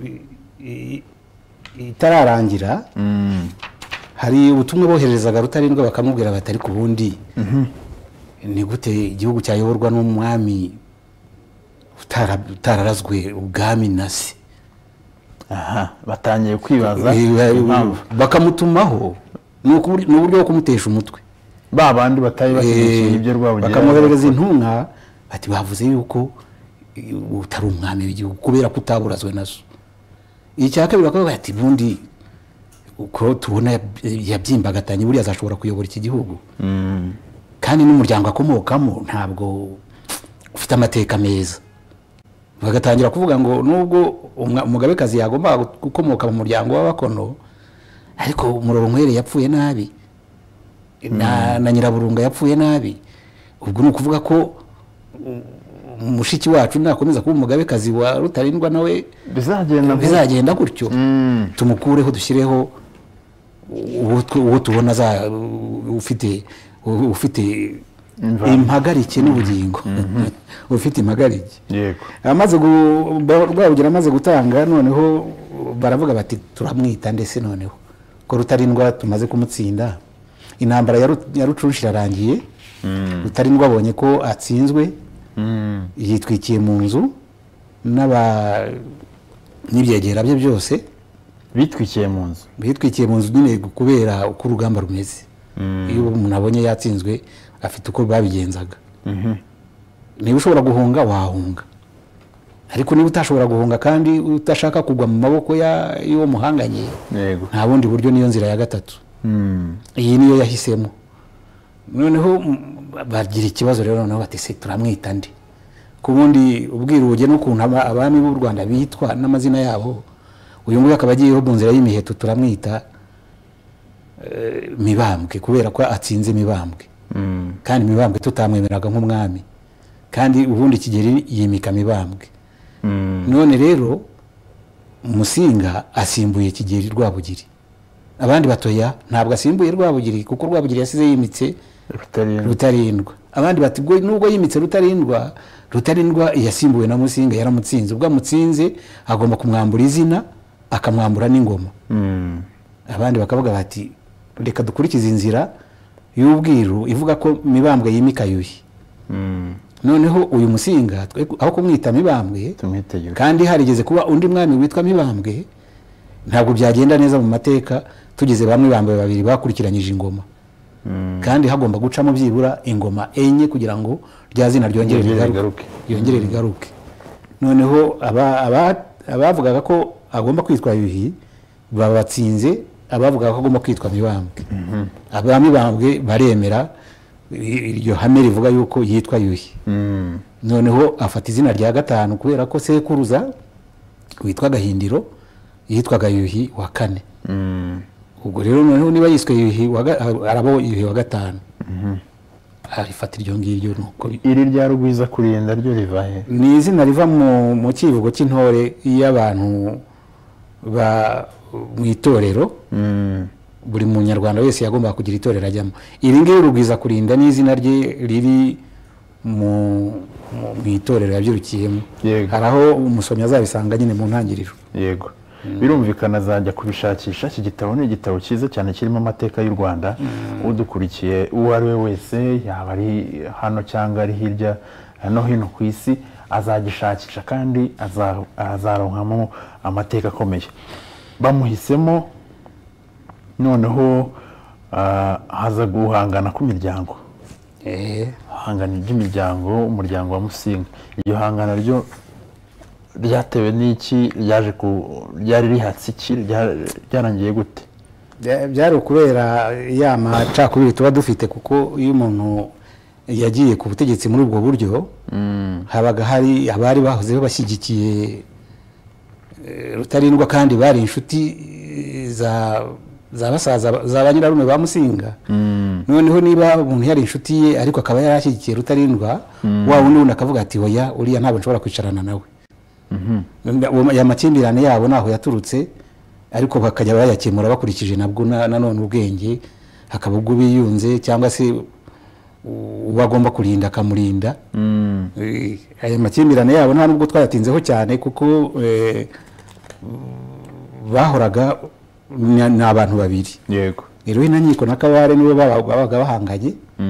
itararangira hari ubutumwa boherezaga Rutarindwa bakamubwira batari ku bundi ni gute igihugu cyayoborwa n'umwami utararazwe ubwami nase batangiye kwibaza bakamutumaho n'uburyo bwo kumutesha umutwe babandi bataye bashyigikiye ibyo Rwabugiri bakamwohereza intumwa bati bavuze yuko utari umwami w'igihugu kubera kutaburazwe naso icyaka birakoze bati bundi uko tubona yabyimbagatanye buri azashobora kuyobora iki gihugu kandi n'umuryango akomokamo ntabwo ufite amateka meza bagatangira kuvuga ngo nubwo umugabekazi yagomba gukomoka mu muryango w'abakono ariko Muroronkwere yapfuye nabi na Nyiraburunga yapfuye nabi ubwo ni ukuvuga ko mushiki wacu nakomeza kuba umugabekazi wa Rutarindwa nawe bizagenda gutyo tumukureho dushyireho uwo tubona ufite impagarike n'ubugingo ufite impagarike yego Rwabugiri amaze gutanga noneho baravuga bati turamwita ndetse noneho ko Rutarindwa tumaze kumutsinda intambara ya Rucunshu irarangiye Rutarindwa abonye ko atsinzwe yitwikiye mu nzu n'ibyegera bye byose bitwikiye mu nzu nyine kubera uko urugamba rumeze iyo umuntu abonye yatsinzwe afite uko babigenzaga niba ushobora guhunga wahunga ariko niba utashobora guhunga kandi utashaka kugwa mu maboko y'uwo muhanganye nta bundi buryo niyo nzira ya gatatu iyi niyo yahisemo noneho bagira ikibazo rero noneho batese turamwita ndi ku bundi ubwira ubuge n'ukuntu abami b'u Rwanda bitwa n'amazina yabo uyu nguyu akaba agiyeho mu nzira y'imiheto turamwita Mibambwe kubera ko atsinze Mibambwe kandi Mibambwe tutamwemeraga nk'umwami kandi ubundi Kigeli yimika Mibambwe none rero Musinga asimbuye Kigeli Rwabugiri abandi batoya ntabwo asimbuye Rwabugiri kuko Rwabugiri yasize yimitse Rutarindwa abandi bati bwo nubwo yimitse Rutarindwa yasimbuwe na Musinga yaramutsinze ubwo amutsinze agomba kumwambura izina akamwambura n'ingoma abandi bakavuga bati reka dukurikize inzira y'ubwiru ivuga ko Mibambwe yimika Yuhi noneho uyu Musinga aho kumwita Mibambwe kandi harigeze kuba undi mwami witwa Mibambwe ntabwo byagenda neza mu mateka tugeze bamwe Mibambwe babiri bakurikiranyije ingoma kandi hagomba gucamo byibura ingoma enye kugira ngo rya zina ryongere rigaruke noneho abavugaga ko agomba kwitwa Yuhi babatsinze abavugaga ko agomba kwitwa Mibambwe Mibambwe baremera iryo hame rivuga yuko yitwa Yuhi noneho afata izina rya gatanu kubera ko sekuruza witwa Gahindiro yitwaga Yuhi wa kane ubwo rero noneho niba yiswe Yuhi arabo Yuhi wa gatanu arifata iryo ngiryo nuko iri rya Rugwiza kurinda ryo rivahe ni izina riva mu kivugo cy'intore y'abantu mu itorero buri munyarwanda wese yagomba kugira itorero ajyamo iri ngiri Rugwiza kurinda ni izina rye riri mu itorero yabyirukiyemo hari aho umusomyi azabisanga nyine mu ntangiriro yego birumvikana azajya kubishakisha iki gitabo ni igitabo cyiza cyane kirimo amateka y'u Rwanda udukurikiye uwo ari we wese yaba ari hano cyangwa ari hirya no hino ku isi azagishakisha kandi azaronkamo amateka akomeye bamuhisemo noneho haza guhangana k'imiryango hangana ry'imiryango umuryango wa Musinga iryo hangana ryo ryatewe n'iki ryari rihatse iki ryarangiye gute byari ukubera ya macakubiri tuba dufite kuko iyo umuntu yagiye ku butegetsi muri ubwo buryo habaga hari abari bahozeho bashyigikiye Rutarindwa kandi bari inshuti za basaza za banyirarume ba Musinga noneho niba umuntu yari inshuti ye ariko akaba yarashyigikiye Rutarindwa wa wundi akavuga ati oya uriya ntabwo nshobora kwicarana nawe ya makimbirane yabo naho yaturutse ariko bakajya bayakemura bakurikije nabwo nanone ubwenge hakaba ubwo biyunze cyangwa se bagomba kurinda akamurinda aya makimbirane yabo nta nubwo twayatinzeho cyane kuko bahoraga n'abantu babiri yego rero Inankiko na Kabare niwe babaga bahanganye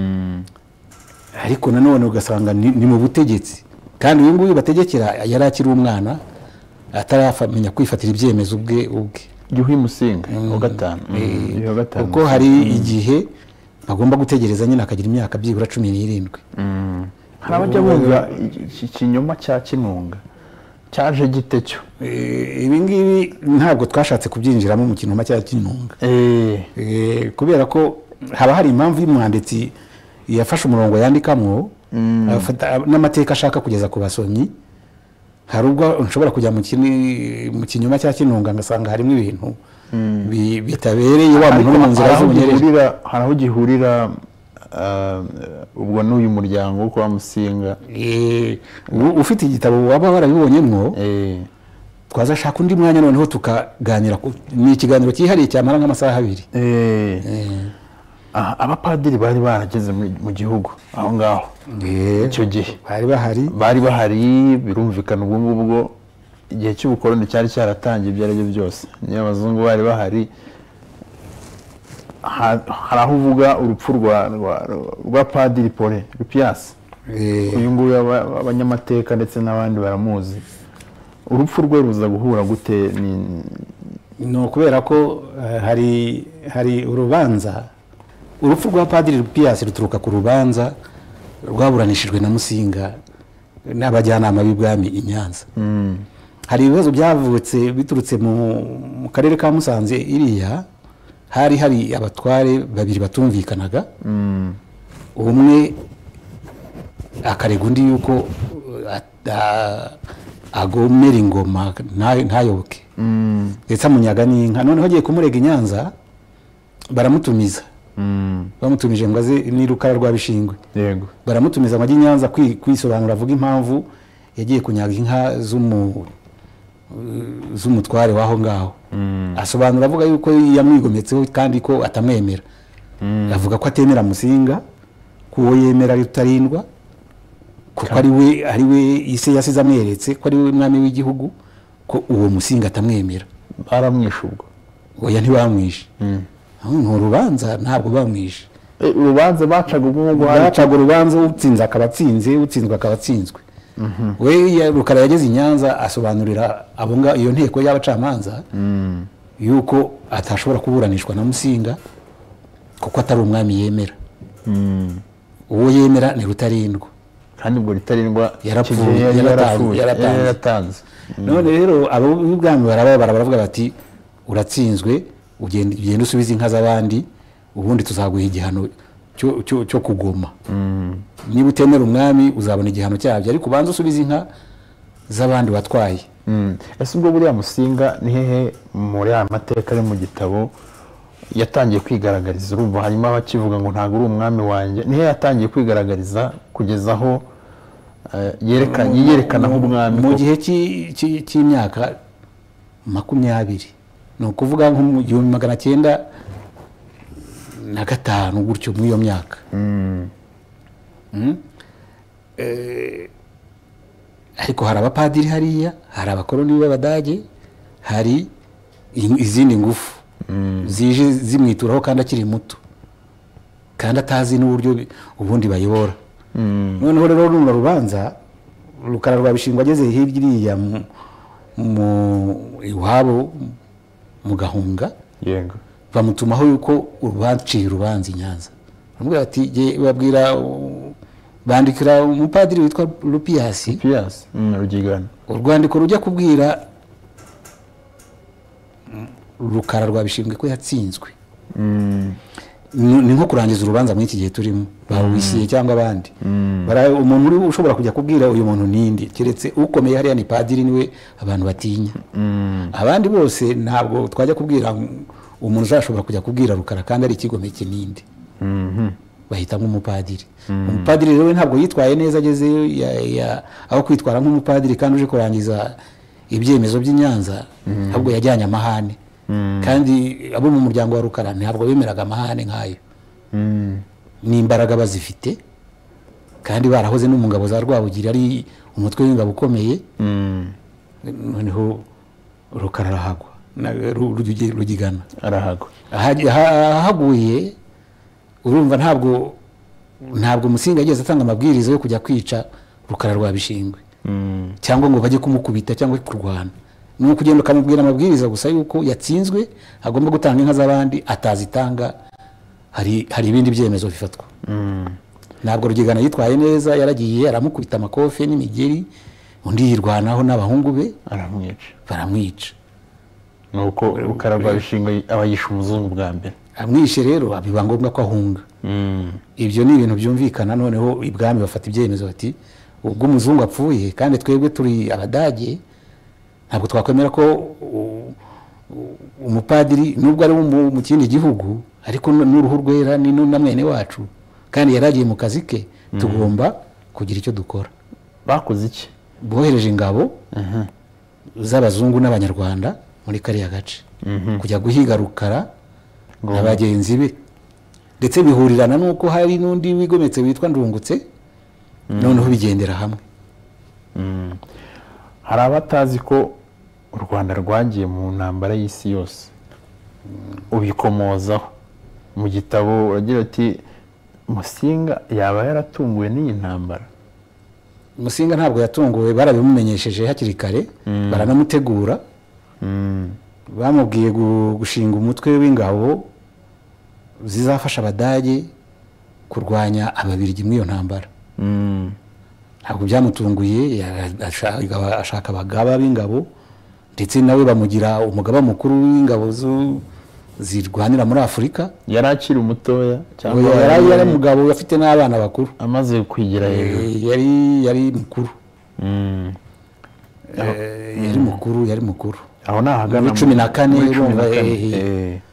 ariko nanone ugasanga ni mu butegetsi kandi uyu nguyu bategekera yari akiri umwana atarafamenya kwifatira ibyemezo ubwe Yuhi Musinga wa gatanu kuko hari igihe agomba gutegereza nyine akagira imyaka byibura 17 hari abajya bumva ikinyoma cya Kinunga cyaje gite cyo ibi ngibi ntabwo twashatse kubyinjiramo mu kinuma cya Kinunga kubera ko haba hari impamvu y'umwanditsi yafashe umurongo yandikamo n'amateka ashaka kugeza ku basomyi hari ubwo nshobora kujya mu kinyuma cya Kinunga ngasanga harimo ibintu bitabereye wa muntu mu nzira z'ubunyerere hari aho gihurira ubwo n'uyu muryango wo kwa Musinga ufite igitabo waba warabibonyemo twaza shaka undi mwanya noneho tukaganira ni ikiganiro cyihariye cyamara nk'amasaha 2 abapadiri bari barageze mu gihugu aho ngaho icyo gihe bari bahari birumvikana ubwo ngubwo igihe cy'ubukoloni cyari cyaratangiye ibyo ari byo byose niyo abazungu bari bahari hari aho uvuga urupfu rwa Padiri Paul Rupias uyu nguyu abanyamateka ndetse n'abandi baramuzi urupfu rwe ruza guhura gute ni ukubera ko hari urubanza urupfu rwa Padiri Rupias ruturuka ku rubanza rwaburanishijwe na Musinga n'abajyanama b'ibwami i Nyanza hari ibibazo byavutse biturutse mu karere ka Musanze iriya hari abatware babiri batumvikanaga umwe akarega undi yuko agomera ingoma ntayoboke ndetse amunyaga n'inka noneho agiye kumurega i Nyanza baramutumiza bamutumije ngo aze n'irukara rwa Bishingwe yego baramutumiza ngo ajye i Nyanza kwisobanura avuga impamvu yagiye kunyaga inka z'umutware w'aho ngaho asobanura avuga yuko yamwigometseho kandi ko atamwemera avuga ko atemera Musinga ko uwo yemera ari Rutarindwa kuko ari we ise yasize amweretse ko ari we mwami w'igihugu ko uwo Musinga atamwemera. baramwishe ubwo oya ntibamwishe urubanza ntabwo bamwishe urubanza bacaga urubanza utsinze akaba atsinze utsinzwe akaba atsinzwe. we Rukara yageze i Nyanza asobanurira abonga iyo nteko y'abacamanza yuko atashobora kuburanishwa na Musinga kuko atari umwami yemera. uwo yemera ni Rutarindwa kandi ubwo Rutarindwa yaratanze. none rero abo b'ubwami baravuga bati uratsinzwe ugenda usubiza inka z'abandi ubundi tuzaguha igihano cyo kugoma. niba utemera umwami uzabona igihano cyabyo ariko ubanza usubiza inka z'abandi watwaye. ese ubwo buriya Musinga ni hehe muri aya mateka ari mu gitabo yatangiye kwigaragariza urumva hanyuma bakivuga ngo ntabwo uri umwami wanjye ni hehe yatangiye kwigaragariza kugeza aho yerekana nk'umwami mu gihe cy'imyaka 20 ni ukuvuga nko mu 1905 gutyo muri iyo myaka. ariko hari abapadiri hariya hari abakoloni b'Abadage hari izindi ngufu zije zimwituraho kandi akiri muto kandi atazi n'uburyo ubundi bayobora. noneho rero runo rubanza Rukara rwa Bishingwe ageze hirya mu iwabo mu Gahunga yego bamutumaho yuko urubanza i Nyanza bamubwira ati babwira bandikira umupadiri witwa Lupias Rugigana urwandiko rujya kubwira Rukara rwa Bishingwe ko yatsinzwe. ni nko kurangiza urubanza muri iki gihe turimo bawisiye cyangwa abandi umuntu uri ushobora kujya kubwira uyu muntu nindi keretse ukomeye hariya ni padiri niwe abantu batinya. abandi bose ntabwo twajya kubwira umuntu uzashobora kujya kubwira Rukara kandi ari ikigomeke nindi. bahita nk'umupadiri. umupadiri rero ntabwo yitwaye neza agezeyo aho kwitwara nk'umupadiri kandi uje kurangiza ibyemezo by'i Nyanza ahubwo yajyanye amahane. kandi abo mu muryango wa Rukara ntabwo bemeraga amahane nk'ayo. n'imbaraga bazifite kandi barahoze no mu ngabo za Rwabugiri ari umutwe w'ingabo ukomeye. noneho Rukara arahagwa Rugigana arahagwa ahaguye urumva ntabwo Musinga yageze atanga amabwiriza yo kujya kwica Rukara rwa Bishingwe cyangwa ngo bajye kumukubita cyangwa kurwana. ni ukugenda ukamubwira amabwiriza gusa yuko yatsinzwe agomba gutanga inka z'abandi atazitanga hari ibindi byemezo bifatwa. ntabwo Rugigana yitwaye neza yaragiye aramukubita amakofe n'imigeri undi yirwanaho n'abahungu be baramwica. nuko Rukara rwa Bishingwe abayisha umuzungu bwa mbere amwishe rero biba ngombwa ko ahunga. ibyo ni ibintu byumvikana. noneho ibwami bafata ibyemezo bati ubwo umuzungu apfuye kandi twebwe turi Abadage ntabwo twakwemera ko umupadiri nubwo ari mu kindi gihugu ariko n'uruhu rwera ni na mwene wacu kandi yaragiye mu kazi ke tugomba kugira icyo dukora. bakoze iki? bohereje ingabo z'abazungu n'abanyarwanda muri kariya gace kujya guhiga Rukara na bagenzi be ndetse bihurirana nuko hari n'undi wigometse witwa Ndungutse noneho bigendera hamwe. hari abatazi ko u Rwanda rwagiye mu ntambara y'isi yose ubikomozaho mu gitabo uragira ati Musinga yaba yaratunguwe n'iyi ntambara. Musinga ntabwo yatunguwe barabimumenyesheje hakiri kare baranamutegura bamubwiye gushinga umutwe w'ingabo zizafasha Abadage kurwanya Ababiligi muri iyo ntambara. ntabwo byamutunguye ashaka abagaba b'ingabo ndetse nawe bamugira umugaba mukuru w'ingabo zirwanira muri Afurika. yari akiri umutoya cyangwa yari umugabo afite n'abana bakuru amaze kwigira hejuru yari mukuru. yari mukuru aho nahagana 14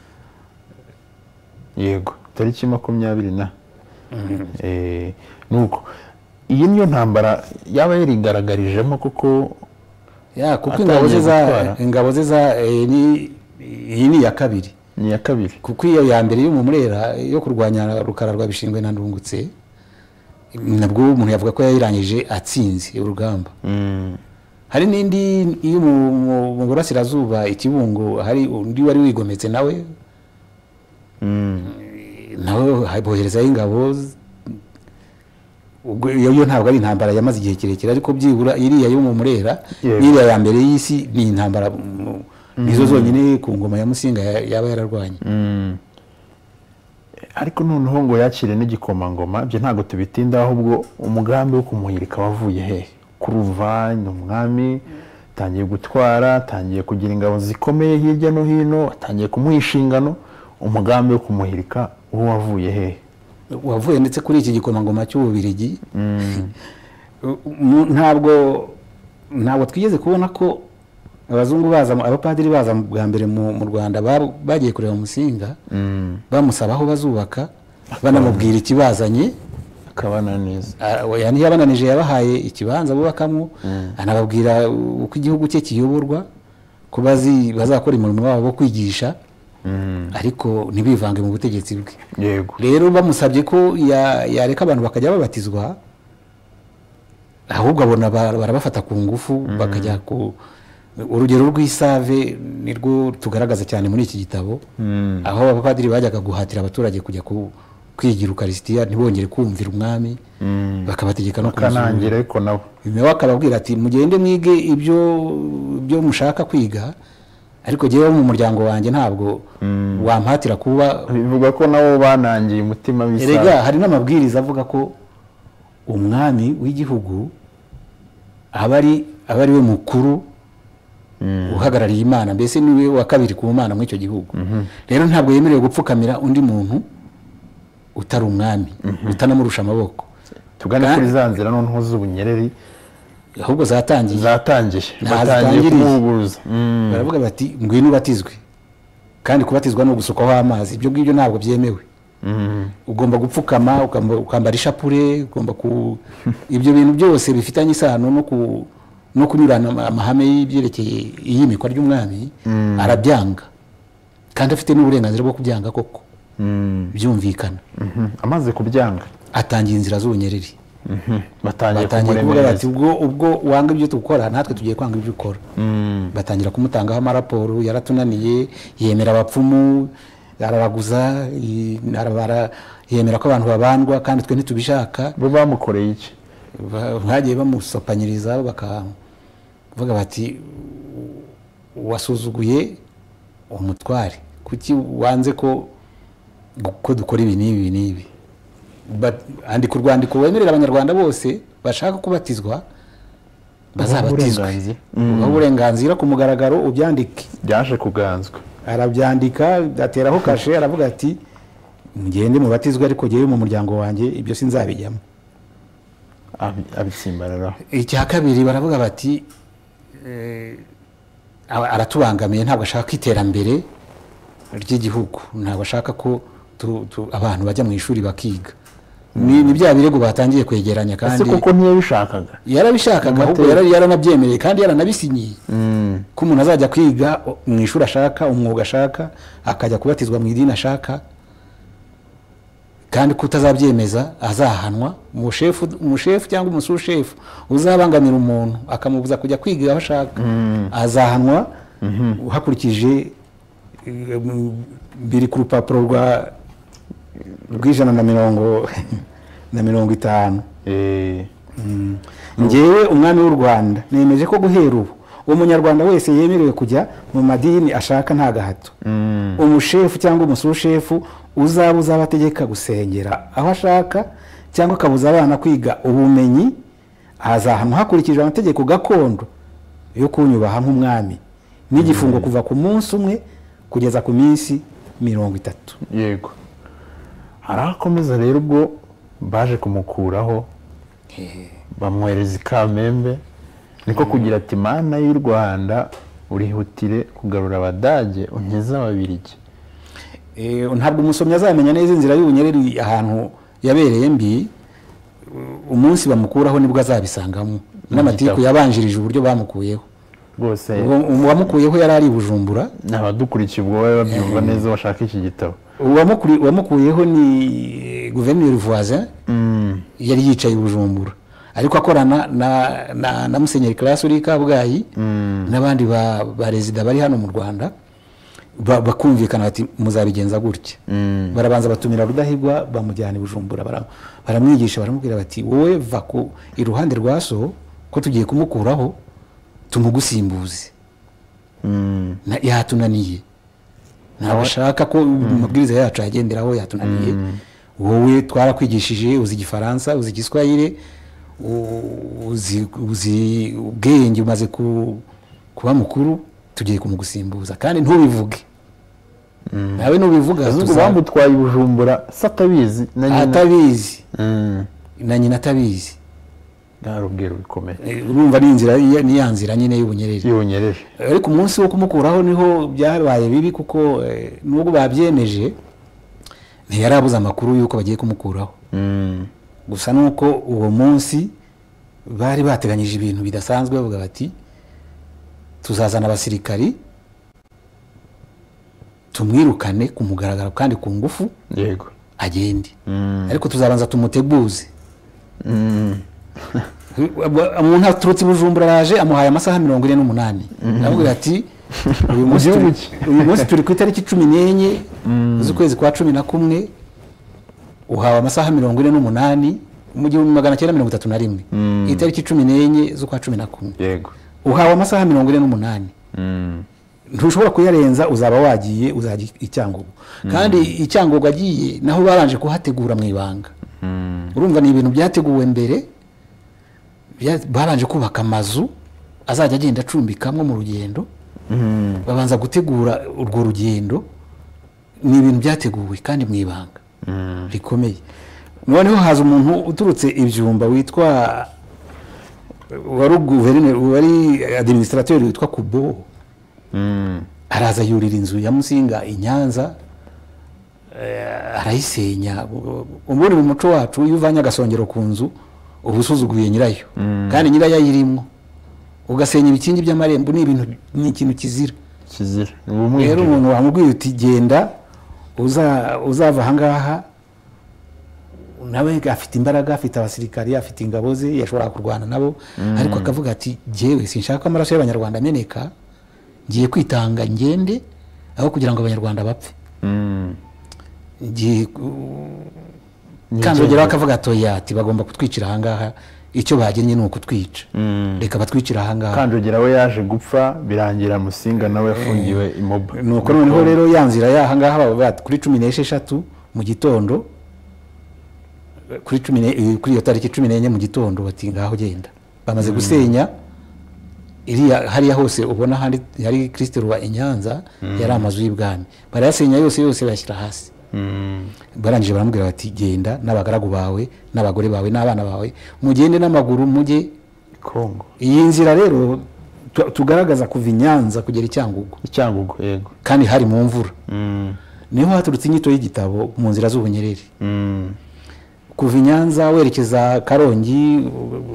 yego tariki 20 nuko iyi niyo ntambara yaba yarigaragarijemo kuko ya kuko ingabo ze za iyi ni iya kabiri, ni iya kabiri, kuko iyo ya mbere yo mu Murera yo kurwanya Rukara rwa Bishingwe na Ndungutse nabwo umuntu yavuga ko yayirangije atsinze urugamba. Hari n'indi iyo mu burasirazuba Ikibungo hari undi wari wigometse nawe boherezayo ingabo. Iyo ntabwo ari intambara yamaze igihe kirekire, ariko byibura iriya yo mu Murera n'iriya ya mbere y'isi ni intambara nizo zonyine ku ngoma ya Musinga yaba yararwanye. Ariko noneho ngo yakire n'igikomangoma, byo ntabwo tubitinda, ahubwo umugambi wo kumuhirika wavuye hehe? Kuruva ni umwami, tangiye gutwara, tangiye kugira ingabo zikomeye hirya no hino, atangiye kumuha inshingano, umugambi wo kumuhirika uwo wavuye hehe? Wavuye ndetse kuri iki gikomangoma cy'Ububirigi. Ntabwo twigeze kubona ko abazungu baza, abapadiri baza bwa mbere mu Rwanda bagiye kureba Musinga, bamusaba aho bazubaka, banamubwira ikibazanye, akabananiza. Yani yabananije, yabahaye ikibanza bubakamo, anababwira uko igihugu cye kiyoborwa, ko bazakora umurimo wabo wo kwigisha, ariko ntibivange mu butegetsi bwe. Yego. Rero bamusabye ko yareka abantu bakajya babatizwa, ahubwo abona barabafata ku ngufu, bakajya ku urugero rw'Isave nirwo tugaragaza cyane muri iki gitabo, aho abapadiri bajyaga guhatira abaturage kujya kwigira Ukaristiya, ntibongere kumvira umwami, bakabategeka no kanangira. Ariko nawe bimewe akababwira ati mugende mwige ibyo mushaka kwiga, ariko jewe mu muryango wanjye ntabwo wampatira kuba. Bivuga ko nabo banangiye umutima w'Isave. Erega hari n'amabwiriza avuga ko umwami w'igihugu aba ari we mukuru uhagarariye Imana, mbese niwe wa kabiri ku Mana muri icyo gihugu. Rero ntabwo yemerewe gupfukamira undi muntu utari umwami, utanamurusha amaboko. Tugane kuri za nzira noneho z'ubunyereri, ahubwo zatangiye batangiye kumubuza. Baravuga bati ngwino ubatizwe, kandi kubatizwa no gusukwaho amazi, ibyo ngibyo ntabwo byemewe. Ugomba gupfukama, ukambara ishapure, ugomba ibyo bintu byose bifitanye isano no kunyurana amahame y'ibyerekeye iyimikwa ry'umwami, arabyanga, kandi afite n'uburenganzira bwo kubyanga koko, byumvikana. Amaze kubyanga atangiye inzira z'ubunyereri. batangiye kuvuga bati ubwo wanga ibyo tukora natwe tugiye kwanga ibyo ukora. Batangira kumutangaho amaraporo, yaratunaniye, yemera abapfumu, arabaguza, yemera ko abantu babandwa kandi twe ntitubishaka. Bo bamukoreye iki? Bagiye bamusopanyiriza, bakavuga bati wasuzuguye umutware, kuki wanze ko dukora ibi n'ibi. Andika urwandiko wemerera abanyarwanda bose bashaka kubatizwa bazabatizwe, uburenganzira ku mugaragaro, ubyandike. Byaje kuganzwa, arabyandika, ateraho kashe, aravuga ati mugende mubatizwe, ariko jewe mu muryango wanjye ibyo sinzabijyamo. Abitsimbararaho. Icya kabiri baravuga bati aratubangamiye, ntabwo ashaka iterambere ry'igihugu, ntabwo ashaka ko abantu bajya mu ishuri bakiga. Ni bya birego batangiye kwegeranya, kandi kuko ntiyabishakaga. Yarabishakaga, ahubwo yaranabyemereye kandi yaranabisinyiye ko umuntu azajya kwiga mu ishuri ashaka, umwuga ashaka, akajya kubatizwa mu idini ashaka, kandi kutazabyemeza azahanwa. Umushefu cyangwa umusushefu uzabangamira umuntu akamubuza kujya kwiga aho ashaka, azahanwa hakurikije biri ku rupapuro rw'150. Ngewe umwami w'u Rwanda nemeje ko guhera ubu umunyarwanda wese yemerewe kujya mu madini ashaka nta gahato. Umushefu cyangwa umusushefu uzabuza abategeka gusengera aho ashaka, cyangwa akabuza abana kwiga ubumenyi, azahanwa hakurikije amategeko gakondo yo kunyubaha nk'umwami, n'igifungo kuva ku munsi umwe kugeza ku minsi 30. Yego. Harakomeza rero ubwo baje kumukuraho, bamwereza Kamembe, niko kugira ati Mana y'u Rwanda urihutire kugarura Abadage unkiza Ababiligi. Ntabwo umusomyi azamenya neza inzira y'ubunyereri ahantu yabereye mbi, umunsi bamukuraho nibwo azabisangamo n'amatiku yabanjirije uburyo bamukuyeho. rwose uwamukuyeho yari ari i Bujumbura. abadukurikiye ubwo baba babyumva neza bashaka iki gitabo. uwamukuyeho ni Guverineri Voisin yari yicaye i Bujumbura ariko akorana na Musenyeri Classe uri Kabgayi n'abandi ba rezida bari hano mu Rwanda bakumvikana bati muzabigenza gutya. Barabanza batumira Rudahigwa bamujyana i Bujumbura baramwigisha baramubwira bati wowe va ku iruhande rwa so ko tugiye kumukuraho tumugusimbuze. Yatunaniye ntabashaka ko amabwiriza yacu yagenderaho yatunaniye. Wowe twarakwigishije uzi Igifaransa uzi Igiswahili uzi ubwenge umaze kuba mukuru tugiye kumugusimbuza kandi ntubivuge. Nawe nubivuga bamutwaye i Bujumbura satabizi atabizi na nyina atabizi. Narubwira bikomeye. Urumva ni ya nzira nyine y'ubunyerere. Ariko umunsi wo kumukuraho niho byabaye bibi kuko nubwo babyemeje ntiyarabuza amakuru yuko bagiye kumukuraho. Gusa nuko uwo munsi bari bateganyije ibintu bidasanzwe bavuga bati tuzazana abasirikari tumwirukane ku mugaragaro kandi ku ngufu yego agende ariko tuzabanza tumuteguze. Umuntu aturutse Bujumbura araje amuhaye amasaha 48 avuga ati uyu munsi turi ku itariki 14 z'ukwezi kwa 11 uhawe amasaha 48 mu 1931 itariki 14 z'ukwa 11 yego uhawe amasaha 48 ntushobora kuyarenza uzaba wagiye uzajya Icyangugu kandi Icyangugu agiye naho baranje kuhategura mu ibanga. Urumva ni ibintu byateguwe mbere baranje kubaka amazu azajya agenda acumbikamwe mu rugendo. Babanza gutegura urwo rugendo ni ibintu byateguwe kandi mu ibanga rikomeye. Noneho haza umuntu uturutse Ibyumba witwa wari guverineri wari administrateur witwa Kubo. Araza yurira inzu ya Musinga i Nyanza arayisenya. Ubundi mu muco wacu iyo uvanye agasongero ku nzu ubusuzuguye nyirayo kandi nyirayo ayirimo ugasenya ibikingi by'amarembo ni ibintu ni ikintu kizira. Rero umuntu wamubwiye uti genda uzava ahangaha nawe afite imbaraga afite abasirikari afite ingabo ze yashobora kurwana nabo ariko akavuga ati jewe sinshaka amaraso y'abanyarwanda ameneka ngiye kwitanga ngende aho kugira ngo abanyarwanda bapfe. Kanzogera akavuga atoya ati bagomba kutwicira ahangaha icyo bagennye nuko kutwica reka batwicira ahangaha. Kanjogera we yaje gupfa birangira Musinga nawe yafungiwe imoba. Nuko noneho rero yanzira yahangaha baba kuri 16 mu gitondo kuri iyo tariki 14 mu gitondo bati ngaho genda. Bamaze gusenya iriya hariya hose ubona hari Kristo ruwa Inyanza yari amazu y'ibwami barayasenya yose bashyira hasi. Barangije baramubwira bati genda n'abagaragu bawe n'abagore bawe n'abana bawe mugende n'amaguru mujye Kongo. Iyi nzira rero tugaragaza kuva Inyanza kugera Icyangugu yego kandi hari mu mvura. Niho haturutse inyito y'igitabo mu nzira z'ubunyerere. Kuva Inyanza werekeza Karongi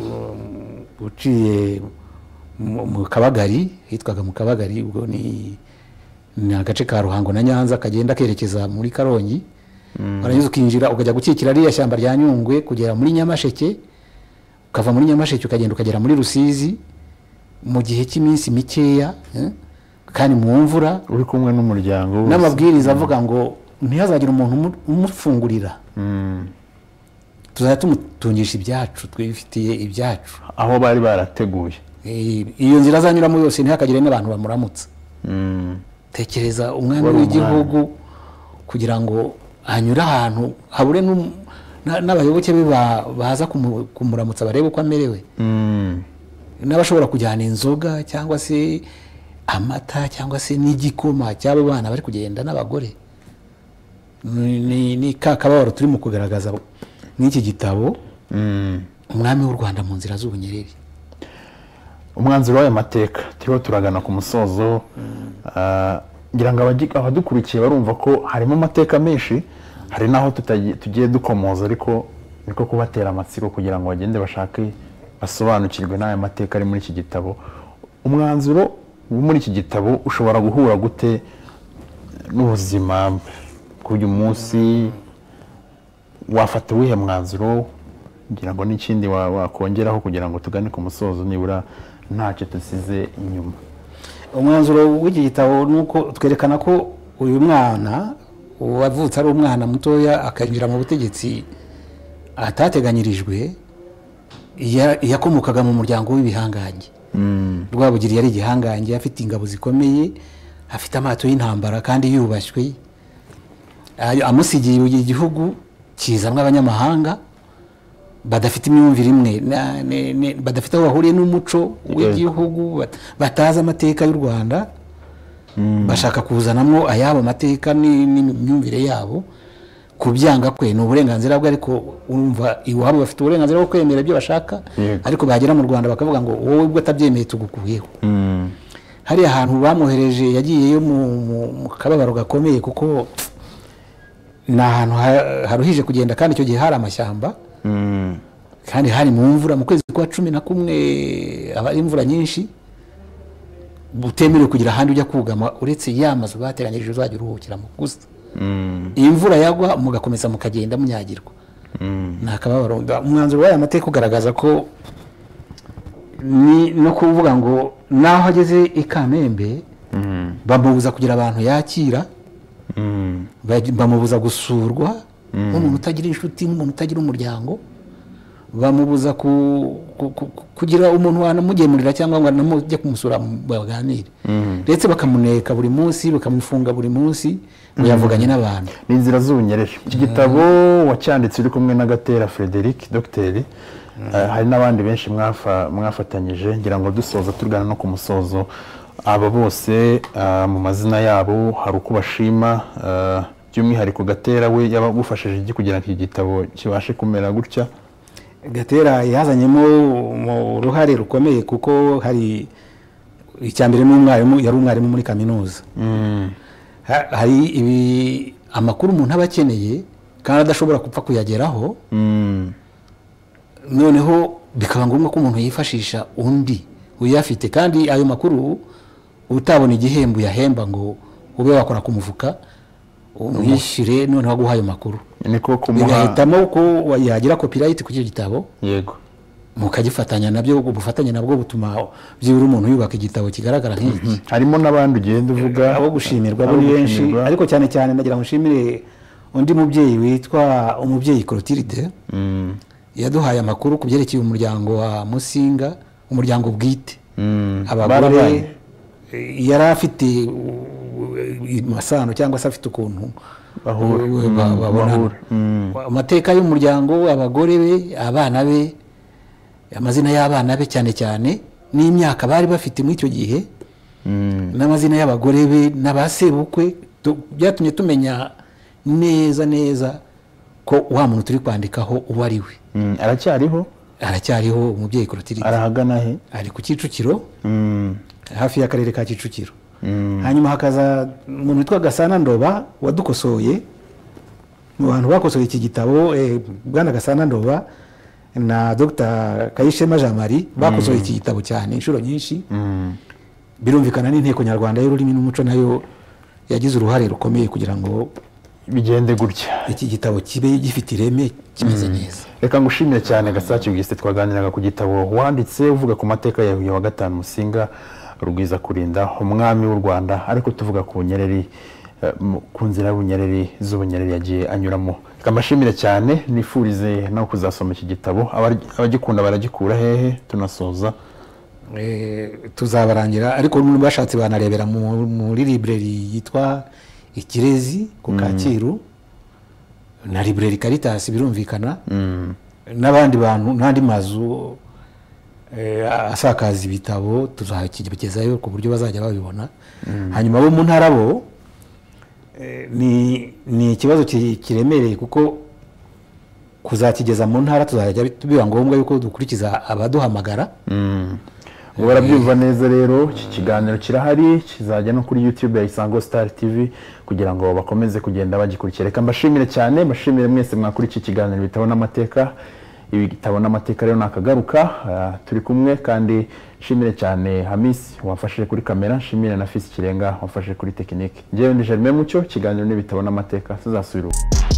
uciye mu Kabagari hitwaga mu Kabagari ubwo ni agace ka Ruhango na Nyanza kagenda kerekeza muri Karongi. Baranyuze ukinjira ukajya gukikira ari shyamba rya Nyungwe kugera muri Nyamasheke ukava muri Nyamasheke ukagenda ukagera muri Rusizi mu gihe cy'iminsi mikeya kandi mu mvura uri kumwe n'umuryango n'amabwiriza avuga ngo ntihazagira umuntu umufungurira. Tuzajya tumutungisha ibyacu twifitiye ibyacu aho bari barateguye. Iyo nzira azanyuramo yose ntihakagire n'abantu bamuramutsa. Tekereza umwami w'igihugu kugira ngo hanyura ahantu habure n'abayoboke be baza kumuramutsa barebe uko amerewe. N'abashobora kujyana inzoga cyangwa se amata cyangwa se n'igikoma cy'abo bana bari kugenda n'abagore. Ni kakabaro turi mu kugaragaza n'iki gitabo umwami w'u Rwanda mu nzira z'ubunyerere. Umwanzuro w'aya mateka turiho turagana ku musozo. Ngira ngo abadukurikiye barumva ko harimo amateka menshi hari naho tugiye dukomoza ariko niko kubatera amatsiko kugira ngo bagende bashake basobanukirwe n'aya mateka ari muri iki gitabo. umwanzuro wo muri iki gitabo ushobora guhura gute n'ubuzima k'uyu munsi, wafata uwihe mwanzuro, ngira ngo n'ikindi wakongeraho kugira ngo tugane ku musozo nibura ntacyo dusize inyuma? umwanzuro w'iki gitabo ni uko twerekana ko uyu mwana wavutse ari umwana mutoya akanyura mu butegetsi atateganyirijwe, yakomokaga mu muryango w'ibihangange. Rwabugiri yari igihangange, afite ingabo zikomeye, afite amato y'intambara kandi yubashywe, amusigiye igihugu kizamwe abanyamahanga badafite imyumvire imwe, badafite aho bahuriye n'umuco w'igihugu, batazi amateka y'u Rwanda, bashaka kuzanamo ayabo mateka n'imyumvire yabo. Kubyanga kwe ni uburenganzira bwe, ariko urumva iwabo bafite uburenganzira bwo kwemera ibyo bashaka, ariko bagera mu Rwanda bakavuga ngo wowe ubwo atabyemeye tugukuyeho. Hari ahantu bamwohereje yagiyeyo mu kababaro gakomeye, kuko ni ahantu haruhije kugenda, kandi icyo gihe hari amashyamba, kandi hari mu mvura, mu kwezi kwa 11 aba imvura nyinshi, butemerewe kugira ahandi ujya kugama uretse yamazu bateranyirije uzajya uruhukiramo gusa. Imvura yagwa mugakomeza mukagenda munyagirwa. Nakababaro. Umwanzuro w'aya mateka ugaragaza ko ni no kuvuga ngo naho ageze i Kamembe bamubuza kugira abantu yakira, bamubuza gusurwa nk'umuntu utagira inshuti, nk'umuntu utagira umuryango, bamubuza kugira umuntu wanamugemurira cyangwa ngo anamujye kumusura baganire, ndetse bakamuneka buri munsi, bakamufunga buri munsi ngo yavuganye n'abantu. Ni inzira z'ubunyerere. Iki gitabo wacyanditse uri kumwe na Gatera Frederic Dr. Hari n'abandi benshi mwafatanyije, ngira ngo dusoza turgana no ku musozo. Aba bose mu mazina yabo hari uko bashima, by'umwihariko Gatera we yabagufashije iki kugira ngo iki gitabo kibashe kumera gutya? Gatera yazanyemo mu ruhare rukomeye, kuko hari icyambere n'umwarimu, yari umwarimu muri kaminuza. Hari ibi amakuru umuntu aba akeneye kandi adashobora kupfa kuyageraho, noneho bikaba ngombwa ko umuntu yifashisha undi uyafite, kandi ayo makuru utabona igihembo yahemba ngo ube wakora ku mufuka umwishyure, noneho aguha ayo makuru. Niko kumuha, bigahitamo ko yagira copyright ku gitabo, yego, mukagifatanya nabyo. Ubufatanye nabwo butuma byibura umuntu yubaka igitabo kigaragara nk'iki. Harimo n'abandi ugenda uvuga abo gushimirwa bo benshi, ariko cyane cyane nagira ngo nshimire undi mubyeyi witwa umubyeyi Clotilde, yaduhaye amakuru ku byerekeye umuryango wa Musinga, umuryango bwite. Abagore yari afite masano cyangwa se afite ukuntu bahura, amateka y'umuryango, abagore be, abana be, amazina y'abana be cyane cyane, n'imyaka bari bafite muri icyo gihe, n'amazina y'abagore be n'abasebukwe. Byatumye tumenya neza ko wa muntu turi kwandikaho uwo ari we. Aracyariho umubyeyi Clotilde. Arahagana he? Ari ku Kicukiro, hafi y'akarere ka Kicukiro. Hanyuma hakaza umuntu witwa Gasana Ndoba wadukosoye, mu bantu bakosoye iki gitabo. Bwana Gasana Ndoba na Dr. Kayishema Jean Marie bakosoye iki gitabo cyane inshuro nyinshi. Birumvikana n'inteko nyarwanda y'ururimi n'umuco nayo yagize uruhare rukomeye kugira ngo bigende gutya, iki gitabo kibe gifite ireme, kimeze neza. Reka ngushimire cyane Gasake Auguste, twaganiraga ku gitabo wanditse uvuga ku mateka ya wa gatanu Musinga Rugwiza Kurinda, umwami w'u Rwanda, ariko tuvuga ku Nyereri, ku nzira y'ubunyereri z'ubunyereri yagiye anyuramo. Reka mbashimire cyane, nifurize no kuzasoma iki gitabo. Abagikunda baragikura hehe tunasoza? Tuzabarangira, ariko n'umuntu bashatse banarebera muri librairie yitwa Ikirezi ku Kacyiru, na librairie Caritas birumvikana, n'abandi bantu n'andi mazu asakaza ibitabo tuzakigezayo ku buryo bazajya babibona. Hanyuma bo mu ntara bo ni ikibazo kiremereye, kuko kuzakigeza mu ntara tuzajya biba ngombwa yuko dukurikiza abaduhamagara. Barabyumva neza rero. Iki kiganiro kirahari, kizajya no kuri YouTube ya Isango Star TV kugira ngo bakomeze kugenda bagikurikira. Reka mbashimire cyane, mbashimire mwese mwakuri iki kiganiro Ibitabo n'Amateka. ibitabo n'amateka rero nakagaruka turi kumwe kandi nshimire cyane Hamisi wafashije kuri kamera, nshimire na Fils Kirenga wafashije kuri tekinike. Njyewe ndi Germain Mucyo, kiganiro n'ibitabo n'amateka, tuzasubira